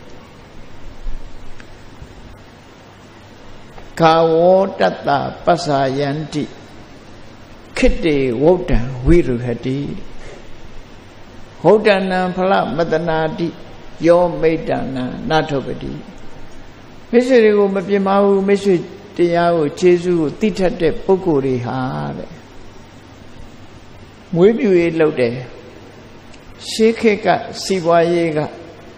ခါဝတတ္တပစ္စာယန္တိခိတေဝုဒ္ဒံဝိရုဟတိဝုဒ္ဒနာဖလမတနာတိယောမိတ်တနာနာထုပတိမိတ်ဆွေတွေကိုမပြစ်မှားဘူးမိတ်ဆွေတရားကိုကျေးဇူးကိုသိထက်တဲ့ပုဂ္ဂိုလ်တွေဟာတဲ့မွေးမြူရေးလုပ်တယ်ရှေးခေတ်ကစီးပွားရေးက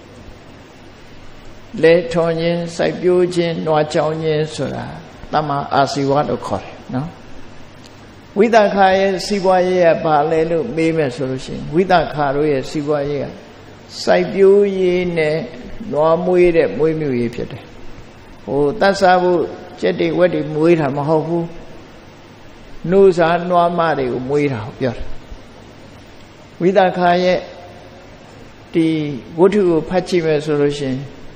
လဲထွန်ခြင်းစိုက်ပျိုးခြင်းနွားကြောင်ခြင်းဆိုတာတမ္မာအာစီဝါလို့ခေါ်တယ်နော်ဝိသခာရဲ့စီးပွားရေးကဘာလဲလို့မေးမယ်ဆိုလို့ရှိရင်ဝိသခာတို့ရဲ့စီးပွားရေးကစိုက်ပျိုးရေးနဲ့နွားမွေးတဲ့မွေးမြူရေးဖြစ်တယ်ဟိုတတ်စားဖို့ကြက်တွေဝက်တွေမွေးတာမဟုတ်ဘူးနှိုးစားနွားမတွေကိုမွေးတာပြောတယ်ဝိသခာရဲ့ဒီဝတ္ထုကိုဖတ်ကြည့်မယ်ဆိုလို့ရှိရင်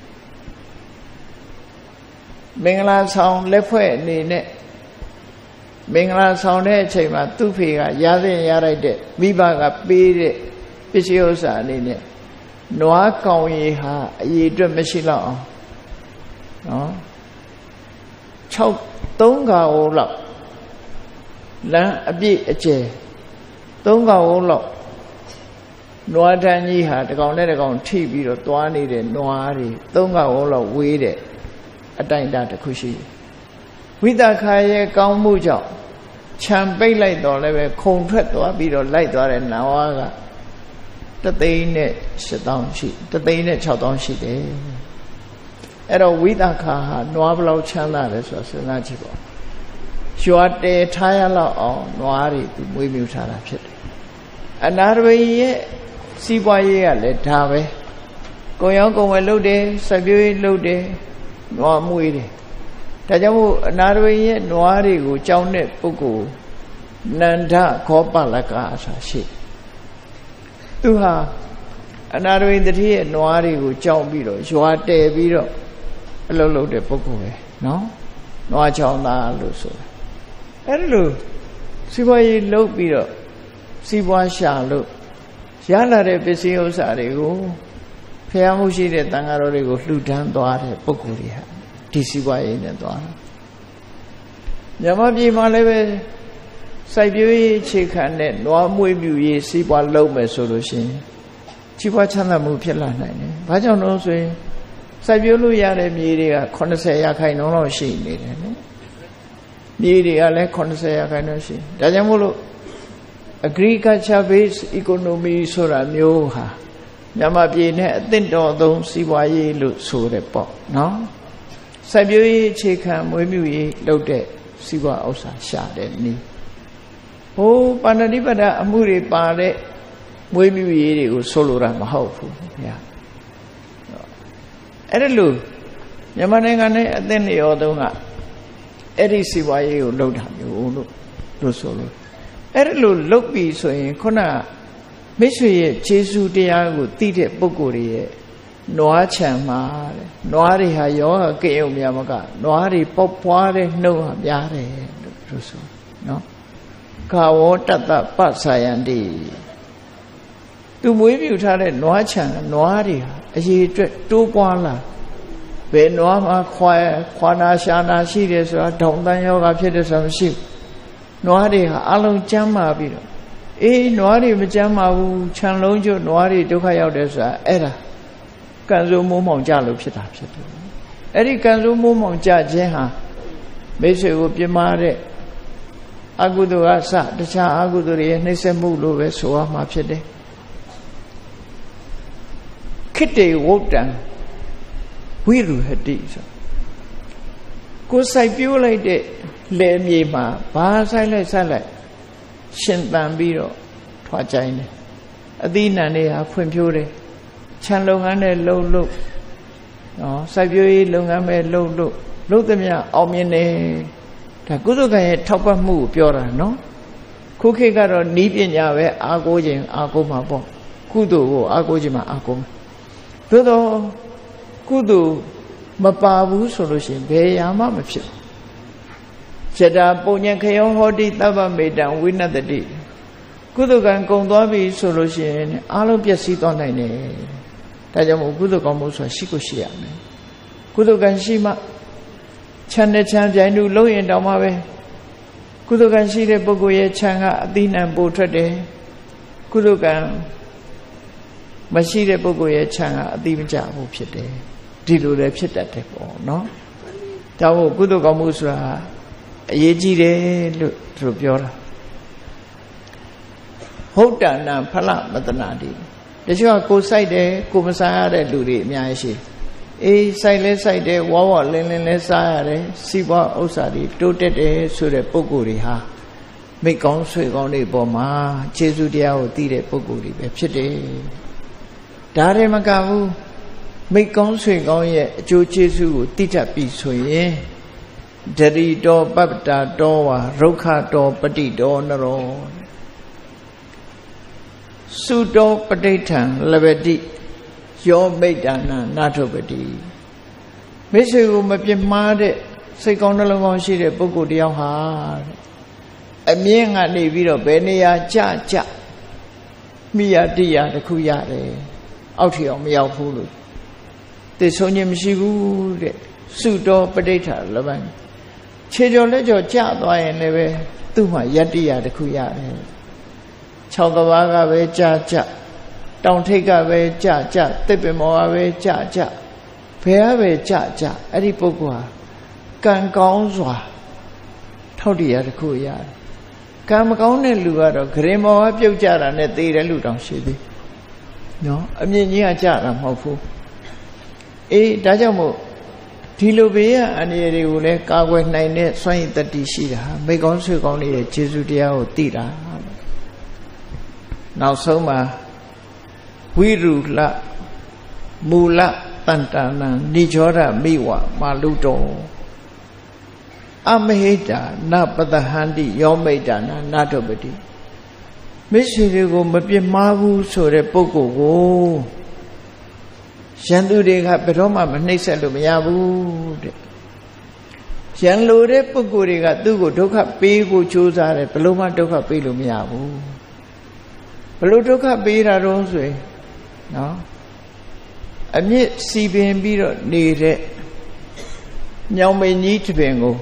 မင်္ဂလာဆောင်လက်ဖွဲ့အနေနဲ့မင်္ဂလာဆောင်တဲ့အချိန်မှာသူ့ဖေကရသင့်ရလိုက်တဲ့မိဘကပေးတဲ့ပစ္စည်းဥစ္စာအနေနဲ့နွားကောင်ရီဟာအရေးအတွက်မရှိတော့အောင်နော်၆သုံးကောင်လောက်လမ်းအပြည့်အကျယ်သုံးကောင်လောက်နွားတန်းကြီးဟာတကောင်နဲ့တကောင်ထိပြီးတော့သွားနေတဲ့နွားတွေသုံးကောင်လောက်ဝေးတဲ့အတိုင်းအတာတစ်ခုရှိဝိသခာရဲ့ကောင်းမှုကြောင့်ခြံပိတ်လိုက်တော့လည်းပဲခုံထွက်သွားပြီးတော့လိုက်သွားတဲ့နွားကတသိန်းနဲ့ရှစ်သောင်းရှိတသိန်းနဲ့ခြောက်သောင်းရှိတယ်အဲ့တော့ဝိသခာဟာနွားဘလောက်ချမ်းသာတယ်ဆိုတာစဉ်းစားကြည့်ပေါ့ရွာတဲထားရလောက်အောင်နွားတွေသူမွေးမြူထားတာဖြစ်တယ်အနာရဝိရဲ့စီးပွားရေးကလည်းဒါပဲကိုရောင်းကုန်ဝယ်လုပ်တယ်စိုက်ပျိုးရေးလုပ်တယ်နွားမွေးတယ်ဒါကြောင့်မို့အနာရဝိရဲ့နွားတွေကိုကြောင်းတဲ့ပုဂ္ဂိုလ်နန္ဒခောပလကဆိုတာရှိသူဟာအနာရဝိတတိရဲ့နွားတွေကိုကြောင်းပြီးတော့ရွာတဲပြီးတော့အလုပ်လုပ်တဲ့ပုဂ္ဂိုလ်ပဲနော်နွားချောင်းသားလို့ဆိုတာအဲ့ဒါလို့စီးပွားရေးလုပ်ပြီးတော့စီးပွားရှာလို့ရလာတဲ့ပစ္စည်းဥစ္စာတွေကိုဖျားမှုရှိတဲ့တန်ဃာတော်တွေကိုလှူဒန်းသွားတဲ့ပုဂ္ဂိုလ်တွေဟာဒီစီးပွားရေးနဲ့သွားတာမြန်မာပြည်မှာလည်းပဲစိုက်ပျိုးရေးအခြေခံတဲ့နွားမွေးမြူရေးစီးပွားလုပ်မယ်ဆိုလို့ရှိရင်ကြီးပွားချမ်းသာမှုဖြစ်လာနိုင်တယ်။ဘာကြောင့်လဲဆိုရင်စိုက်ပျိုးလို့ရတဲ့မြေတွေက80ရာခိုင်နှုန်းလောက်ရှိနေတယ်နော်။မြေတွေကလည်း80ရာခိုင်နှုန်းရှိ။ဒါကြောင့်မို့လို့ agriculture based economy ဆိုတာမျိုးဟာမြန်မာပြည်နဲ့အသင့်တော်ဆုံးစီးပွားရေးလို့ဆိုတယ်ပေါ့နော်စိုက်ပျိုးရေးအခြေခံမွေးမြူရေးလုပ်တဲ့စီးပွားဥစ္စာရှာတဲ့နည်းဟိုပါဏာတိပါဒအမှုတွေပါတဲ့မွေးမြူရေးတွေကိုဆိုလိုတာမဟုတ်ဘူးဗျာအဲ့ဒါလို့မြန်မာနိုင်ငံနဲ့အသင့်လျော်ဆုံးကအဲ့ဒီစီးပွားရေးကိုလုပ်တာမျိုးလို့လို့ဆိုလို့အဲ့ဒါလို့လုပ်ပြီဆိုရင်ခုနမိတ်ဆွေရဲ့ခြေဆုတရားကိုသိတဲ့ပုဂ္ဂိုလ်တွေရဲ့နွားချံမှာတဲ့နွားတွေဟာယောဂကိယုံများမကနွားတွေပေါက်ပွားတဲ့နှုတ်ဟာများတယ်လို့ဆိုနော်ကာဝတတ္တပသယန္တိသူမွေးမြူထားတဲ့နွားချံနွားတွေဟာအရေးအတွက်တိုးပွားလာဘယ်နွားမှာခွာခွာနာရှာနာရှိတယ်ဆိုတာဒုံတန်ယောဂဖြစ်တယ်ဆိုတာမရှိဘူးနွားတွေဟာအလုံးကျမ်းမာပြီးတော့အေးနွားတွေမကျမ်းမာဘူးခြံလုံးကျွတ်နွားတွေဒုက္ခရောက်တယ်ဆိုတာအဲ့ဒါကံစိုးမိုးမောင်ကြလို့ဖြစ်တာဖြစ်တယ်အဲ့ဒီကံစိုးမိုးမောင်ကြခြင်းဟာမိတ်ဆွေကိုပြမတဲ့အကုသိုလ်ကစတခြားအကုသိုလ်တွေရဲ့နှိမ့်ဆက်မှုလို့ပဲဆိုရမှာဖြစ်တယ်ခိတ္တေဝုတ်တံဝိရုဟတိဆိုကိုယ်စိုက်ပြိုးလိုက်တဲ့လယ်မြေမှာဘာဆိုင်လိုက်ဆက်လိုက်ရှင်သန်ပြီးတော့ထွားကြိုင်းတယ်အသီးနှံတွေဟာဖွံ့ဖြိုးတယ်ခြံလုပ်ငန်းနဲ့လှုပ်လှုပ်နော်စိုက်ပျိုးရေးလုပ်ငန်းပဲလှုပ်လှုပ်လှုပ်သမျှအောင်မြင်တယ်ဒါကုသကံရဲ့ထောက်ပံ့မှုကိုပြောတာနော်ခုခေတ်ကတော့နီးပညာပဲအားကိုးခြင်းအားကိုးမှာပေါ့ကုသိုလ်ကိုအားကိုးခြင်းမှာအားကိုးမှာသို့တော့ကုသိုလ်မပါဘူးဆိုလို့ရှိရင်ဘယ်ရာမှမဖြစ်ဇတာပုညံခယောဟောတိသဗ္ဗမေတံဝိနတတိကုသကံကုံသွားပြီဆိုလို့ရှိရင်အားလုံးပျက်စီးသွားနိုင်တယ်ဒါကြောင့်မို့ကုသကောင်းမှုဆိုတာရှိကိုရှိရမယ်ကုသကံရှိမှခြံနဲ့ခြံပြိုင်တူလုံးရင်တောင်မှပဲကုသကံရှိတဲ့ပုဂ္ဂိုလ်ရဲ့ခြံကအသီးနှံပို့ထွက်တယ်ကုသကံမရှိတဲ့ပုဂ္ဂိုလ်ရဲ့ခြံကအသီးမကျဘူးဖြစ်တယ်ဒီလိုလည်းဖြစ်တတ်တယ်ပေါ့နော်ဒါမို့ကုသကောင်းမှုဆိုတာအရေးကြီးတယ်လို့သူတို့ပြောတာဟုတ်တဏ္ဏဖလမတနာတိတချို့ကကိုစိုက်တယ်ကိုမစားရတဲ့လူတွေအများကြီးရှိအေးစိုက်လဲစိုက်တယ်ဝါဝလင်းလင်းလဲစားရတယ်စီးပွားဥစ္စာတွေတိုးတက်တယ်ဆိုတဲ့ပုဂ္ဂိုလ်တွေဟာမိတ်ကောင်းဆွေကောင်းတွေပေါ်မှာခြေဆုတရားကိုသိတဲ့ပုဂ္ဂိုလ်တွေပဲဖြစ်တယ်ဒါတွေမကဘူးမိတ်ကောင်းဆွေကောင်းရဲ့အကျိုးကျေးဇူးကိုသိတတ်ပြီဆိုရင်ဒရိတောပပ္ပတာတောဝါရုက္ခတောပတိတောနရောသုတောပဋိဋ္ဌံလဘတိယောမိတ်ဒါနနာထုပတိမိတ်ဆွေကိုမပြစ်မှားတဲ့စိတ်ကောင်းနှလုံးကောင်းရှိတဲ့ပုဂ္ဂိုလ်တယောက်ဟာအမြင့်ကနေပြီးတော့ဘယ်နေရာကြကြမိယာတိယာတစ်ခုရတယ်အောက်ထီအောင်မရောက်ဘူးလို့သိဆုံးခြင်းမရှိဘူးတဲ့သုတောပဋိဋ္ဌလဘံခြေကြော်လက်ကြော်ကြသွားရင်လည်းပဲသူ့မှာယတ္တိယာတစ်ခုရတယ်ခြောက်ကဘာကပဲကြကြတောင်ထိပ်ကပဲကြကြတစ်ပင်မော်ကပဲကြကြဘယ်ကပဲကြကြအဲ့ဒီပုဂ္ဂိုလ်ဟာကံကောင်းစွာထောက်တရားတစ်ခုရတယ်ကံမကောင်းတဲ့လူကတော့ဂရင်မော်ကပြုတ်ကြတာနဲ့သေတဲ့လူတောင်ရှိသေးနော်အမြင့်ကြီးကကြတာမဟုတ်ဘူးအေးဒါကြောင့်မို့ဒီလိုဘေးရအန္တရာယ်တွေကိုလည်းကာကွယ်နိုင်တဲ့စွမ်းရည်တတိရှိတာမိကောင်းဆွေကောင်းနေတဲ့ခြေဆုတရားကိုသိတာနောက်ဆုံးမှာဝိရုလမူလတန်တနာနိရောဓမိဝမာလုတောအမဟိတာနပတဟန္တိယောမိတ်တာနာနာတုပတိမိတ်ဆွေတွေကိုမပြစ်မှားဘူးဆိုတဲ့ပုဂ္ဂိုလ်ကိုရန်သူတွေကဘယ်တော့မှမနှိပ်စက်လို့မရဘူးတဲ့ရန်လိုတဲ့ပုဂ္ဂိုလ်တွေကသူ့ကိုဒုက္ခပေးဖို့ကြိုးစားတယ်ဘယ်လို့မှဒုက္ခပေးလို့မရဘူးဘယ်လို့ဒုက္ခပေးတာတော့ဆိုရင်နော်အမြင့်စီပင်ပြီးတော့နေတဲ့ညောင်မင်းကြီးတပင်ကို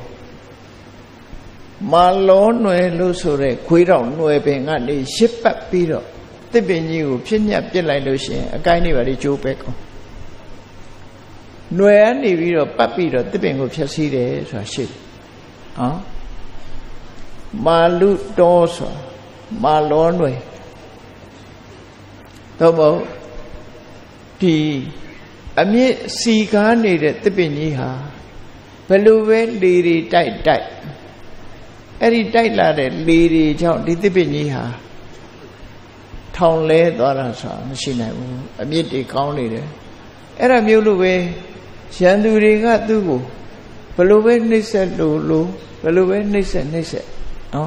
မာလောနွယ်လို့ဆိုတဲ့ခွေးတော်နွယ်ပင်ကနေရှစ်ပတ်ပြီးတော့တစ်ပင်ကြီးကိုဖြစ်ညက်ပြစ်လိုက်လို့ရှိရင်အကိုင်းတွေပါလေကျိုးပဲကုန်နွယ်ကနေပြီးတော့ပတ်ပြီးတော့တစ်ပင်ကိုဖျက်ဆီးတယ်ဆိုတာရှိတယ်ဟောမာလူတော်ဆိုမာလောနွယ်သို့မဟုတ်ဒီအမြင့်စီကားနေတဲ့သစ်ပင်ကြီးဟာဘယ်လိုပဲလေတွေတိုက်တိုက်အဲ့ဒီတိုက်လာတဲ့လေတွေကြောင့်ဒီသစ်ပင်ကြီးဟာထောင်လဲသွားတာဆိုတာမရှိနိုင်ဘူးအမြင့်တွေကောင်းနေတယ်အဲ့ဒါမျိုးလိုပဲရန်သူတွေကသူ့ကိုဘယ်လိုပဲနှိမ့်ဆက်လို့လို့ဘယ်လိုပဲနှိမ့်ဆက်နှိမ့်ဆက်နော်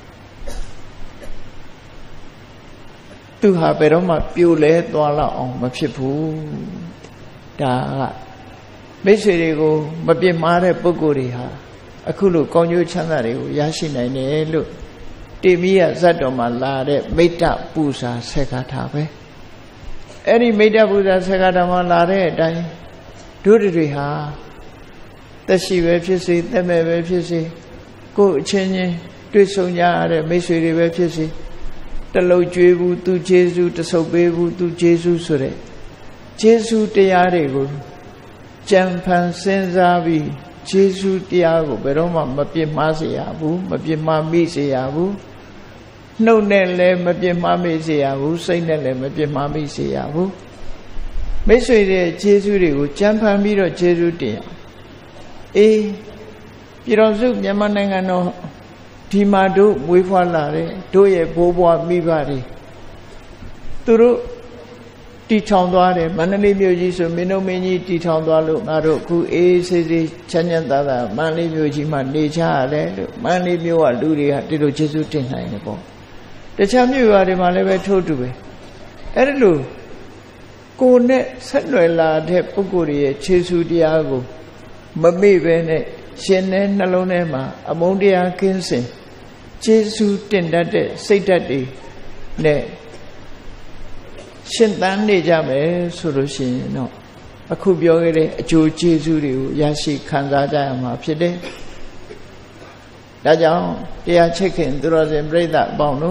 သူဟာဘယ်တော့မှပြိုလဲသွားလောက်အောင်မဖြစ်ဘူးဒါကမိတ်ဆွေတွေကိုမပြစ်မှားတဲ့ပုဂ္ဂိုလ်တွေဟာအခုလိုကောင်းကျိုးချမ်းသာတွေကိုရရှိနိုင်တယ်လို့တေမိယဇတ်တော်မှာလာတဲ့မိတ္တပူဇာဆက်ကားထားပဲအဲ့ဒီမိတ္တပူဇာဆက်ကားတော်မှာလာတဲ့အတိုင်းတို့တွေဟာသက်ရှိပဲဖြစ်စေသက်မဲ့ပဲဖြစ်စေကိုယ်အချင်းချင်းတွေ့ဆုံကြရတဲ့မိတ်ဆွေတွေပဲဖြစ်စေတလုံးကျွေးဘူးသူကျေးဇူးတဆုပ်ပေးဘူးသူကျေးဇူးဆိုတဲ့ကျေးဇူးတရားတွေကိုကြံဖန်စဉ်းစားပြီးကျေးဇူးတရားကိုဘယ်တော့မှမပြစ်မှားစေရဘူးမပြစ်မှားမိစေရဘူးနှုတ်နဲ့လည်းမပြစ်မှားမိစေရဘူးစိတ်နဲ့လည်းမပြစ်မှားမိစေရဘူးမိတ်ဆွေတဲ့ကျေးဇူးတွေကိုကြံဖန်ပြီးတော့ကျေးဇူးတင်ရအေးပြည်တော်စုမြန်မာနိုင်ငံတော်ဒီမှာတို့မွေးဖွားလာတဲ့တို့ရဲ့ဘိုးဘွားမိဘတွေသူတို့တီထောင်သွားတယ်မန္တလေးမြို့ကြီးဆိုမင်းတို့မင်းကြီးတီထောင်သွားလို့ငါတို့အခုအေးဆေးဆေးချမ်းချမ်းသာသာမန္တလေးမြို့ကြီးမှာနေကြရတယ်လို့မန္တလေးမြို့ကလူတွေကဒီလိုကျေးဇူးတင်နိုင်တယ်ပေါ့တခြားမြို့ရွာတွေမှာလည်းပဲထို့တူပဲအဲ့ဒါလို့ကိုယ်နဲ့ဆက်နွယ်လာတဲ့ပုဂ္ဂိုလ်ရဲ့ကျေးဇူးတရားကိုမမေ့ပဲနဲ့ရှင်တဲ့နှလုံးထဲမှာအမုန်းတရားကင်းစင်ကျေးဇူးတင်တတ်တဲ့စိတ်ဓာတ်တွေနဲ့ရှင်သန်နေကြမယ်ဆိုလို့ရှိရင်တော့အခုပြောခဲ့တဲ့အကျိုးကျေးဇူးတွေကိုရရှိခံစားကြရမှာဖြစ်တယ်။ဒါကြောင့်တရားချစ်ခင်သူတော်စင်ပြိဿအပေါင်းတို့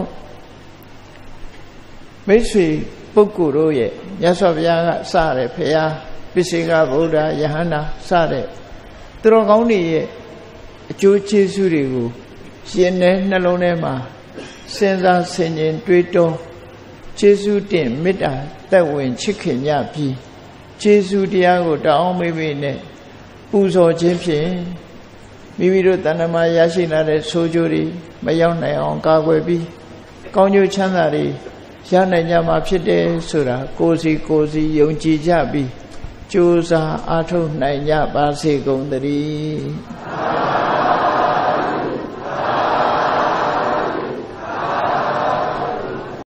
မိတ်ဆွေပုဂ္ဂိုလ်တို့ရဲ့မြတ်စွာဘုရားကစတဲ့ဘုရားပိစိကဗုဒ္ဓယဟန္တာစတဲ့သူတော်ကောင်းတွေရဲ့အကျိုးကျေးဇူးတွေကိုရှင်တဲ့နှလုံးထဲမှာစဉ်းစားဆင်ခြင်တွေးတောကျေးဇူးတင်မေတ္တာသက်ဝင်ချစ်ခင်ကြပြီးကျေးဇူးတရားကိုတောင်းမေးမေးနဲ့ပူဇော်ခြင်းဖြင့်မိမိတို့တဏ္ဍမှာရရှိလာတဲ့ဆိုးကျိုးတွေမရောက်နိုင်အောင်ကာကွယ်ပြီးကောင်းကျိုးချမ်းသာတွေရနိုင်ကြမှာဖြစ်တယ်ဆိုတာကိုယ်စီကိုယ်စီယုံကြည်ကြပြီးကြိုးစားအားထုတ်နိုင်ကြပါစေကုန်သတည်း